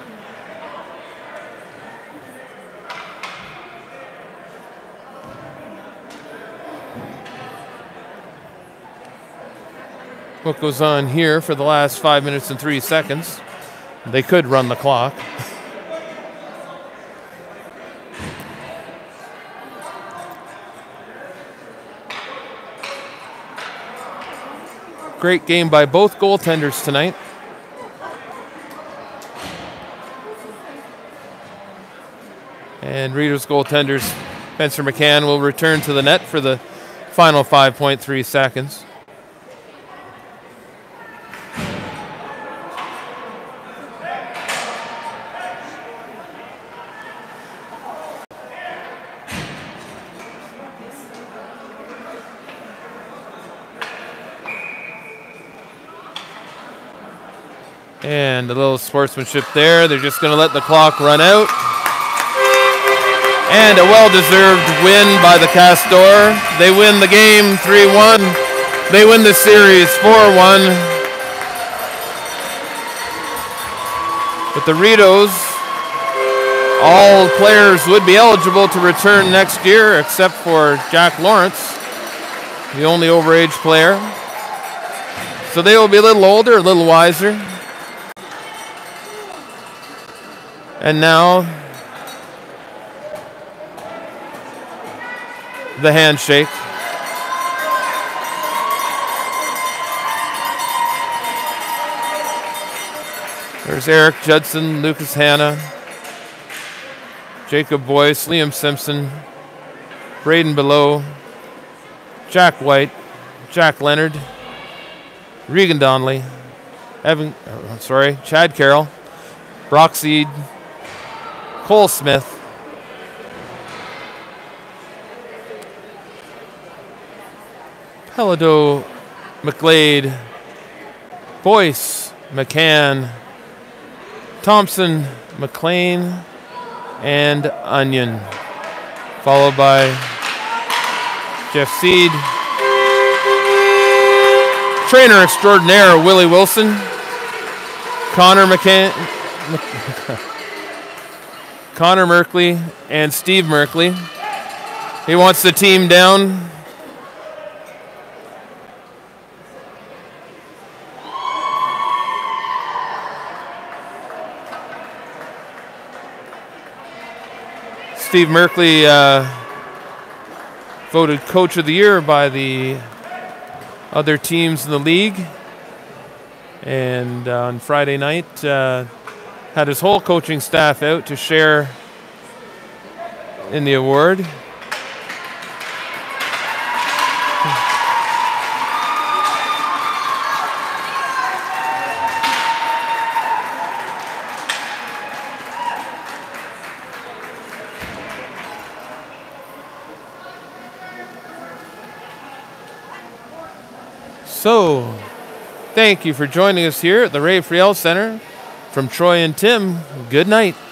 Speaker 1: What goes on here for the last five minutes and three seconds. They could run the clock. Great game by both goaltenders tonight. And Rideau's goaltenders, Spencer McCann, will return to the net for the final five point three seconds. And a little sportsmanship there. They're just going to let the clock run out. And a well-deserved win by the Castor. They win the game three one. They win the series four one. But the Ritos, all players would be eligible to return next year except for Jack Lawrence, the only overage player. So they will be a little older, a little wiser. And now the handshake. There's Eric Judson, Lucas Hanna, Jacob Boyce, Liam Simpson, Braden Below, Jack White, Jack Leonard, Regan Donnelly, Evan, uh, sorry, Chad Carroll, Brock Seed, Cole Smith, Pelado, McGlade, Boyce, McCann, Thompson, McLean, and Onion, followed by Jeff Seed, trainer extraordinaire Willie Wilson, Connor McCann, Connor Merkley, and Steve Merkley. He wants the team down. Steve Merkley uh, voted Coach of the Year by the other teams in the league. And uh, on Friday night, uh, had his whole coaching staff out to share in the award. So, thank you for joining us here at the Ray Friel Center. From Troy and Tim, good night.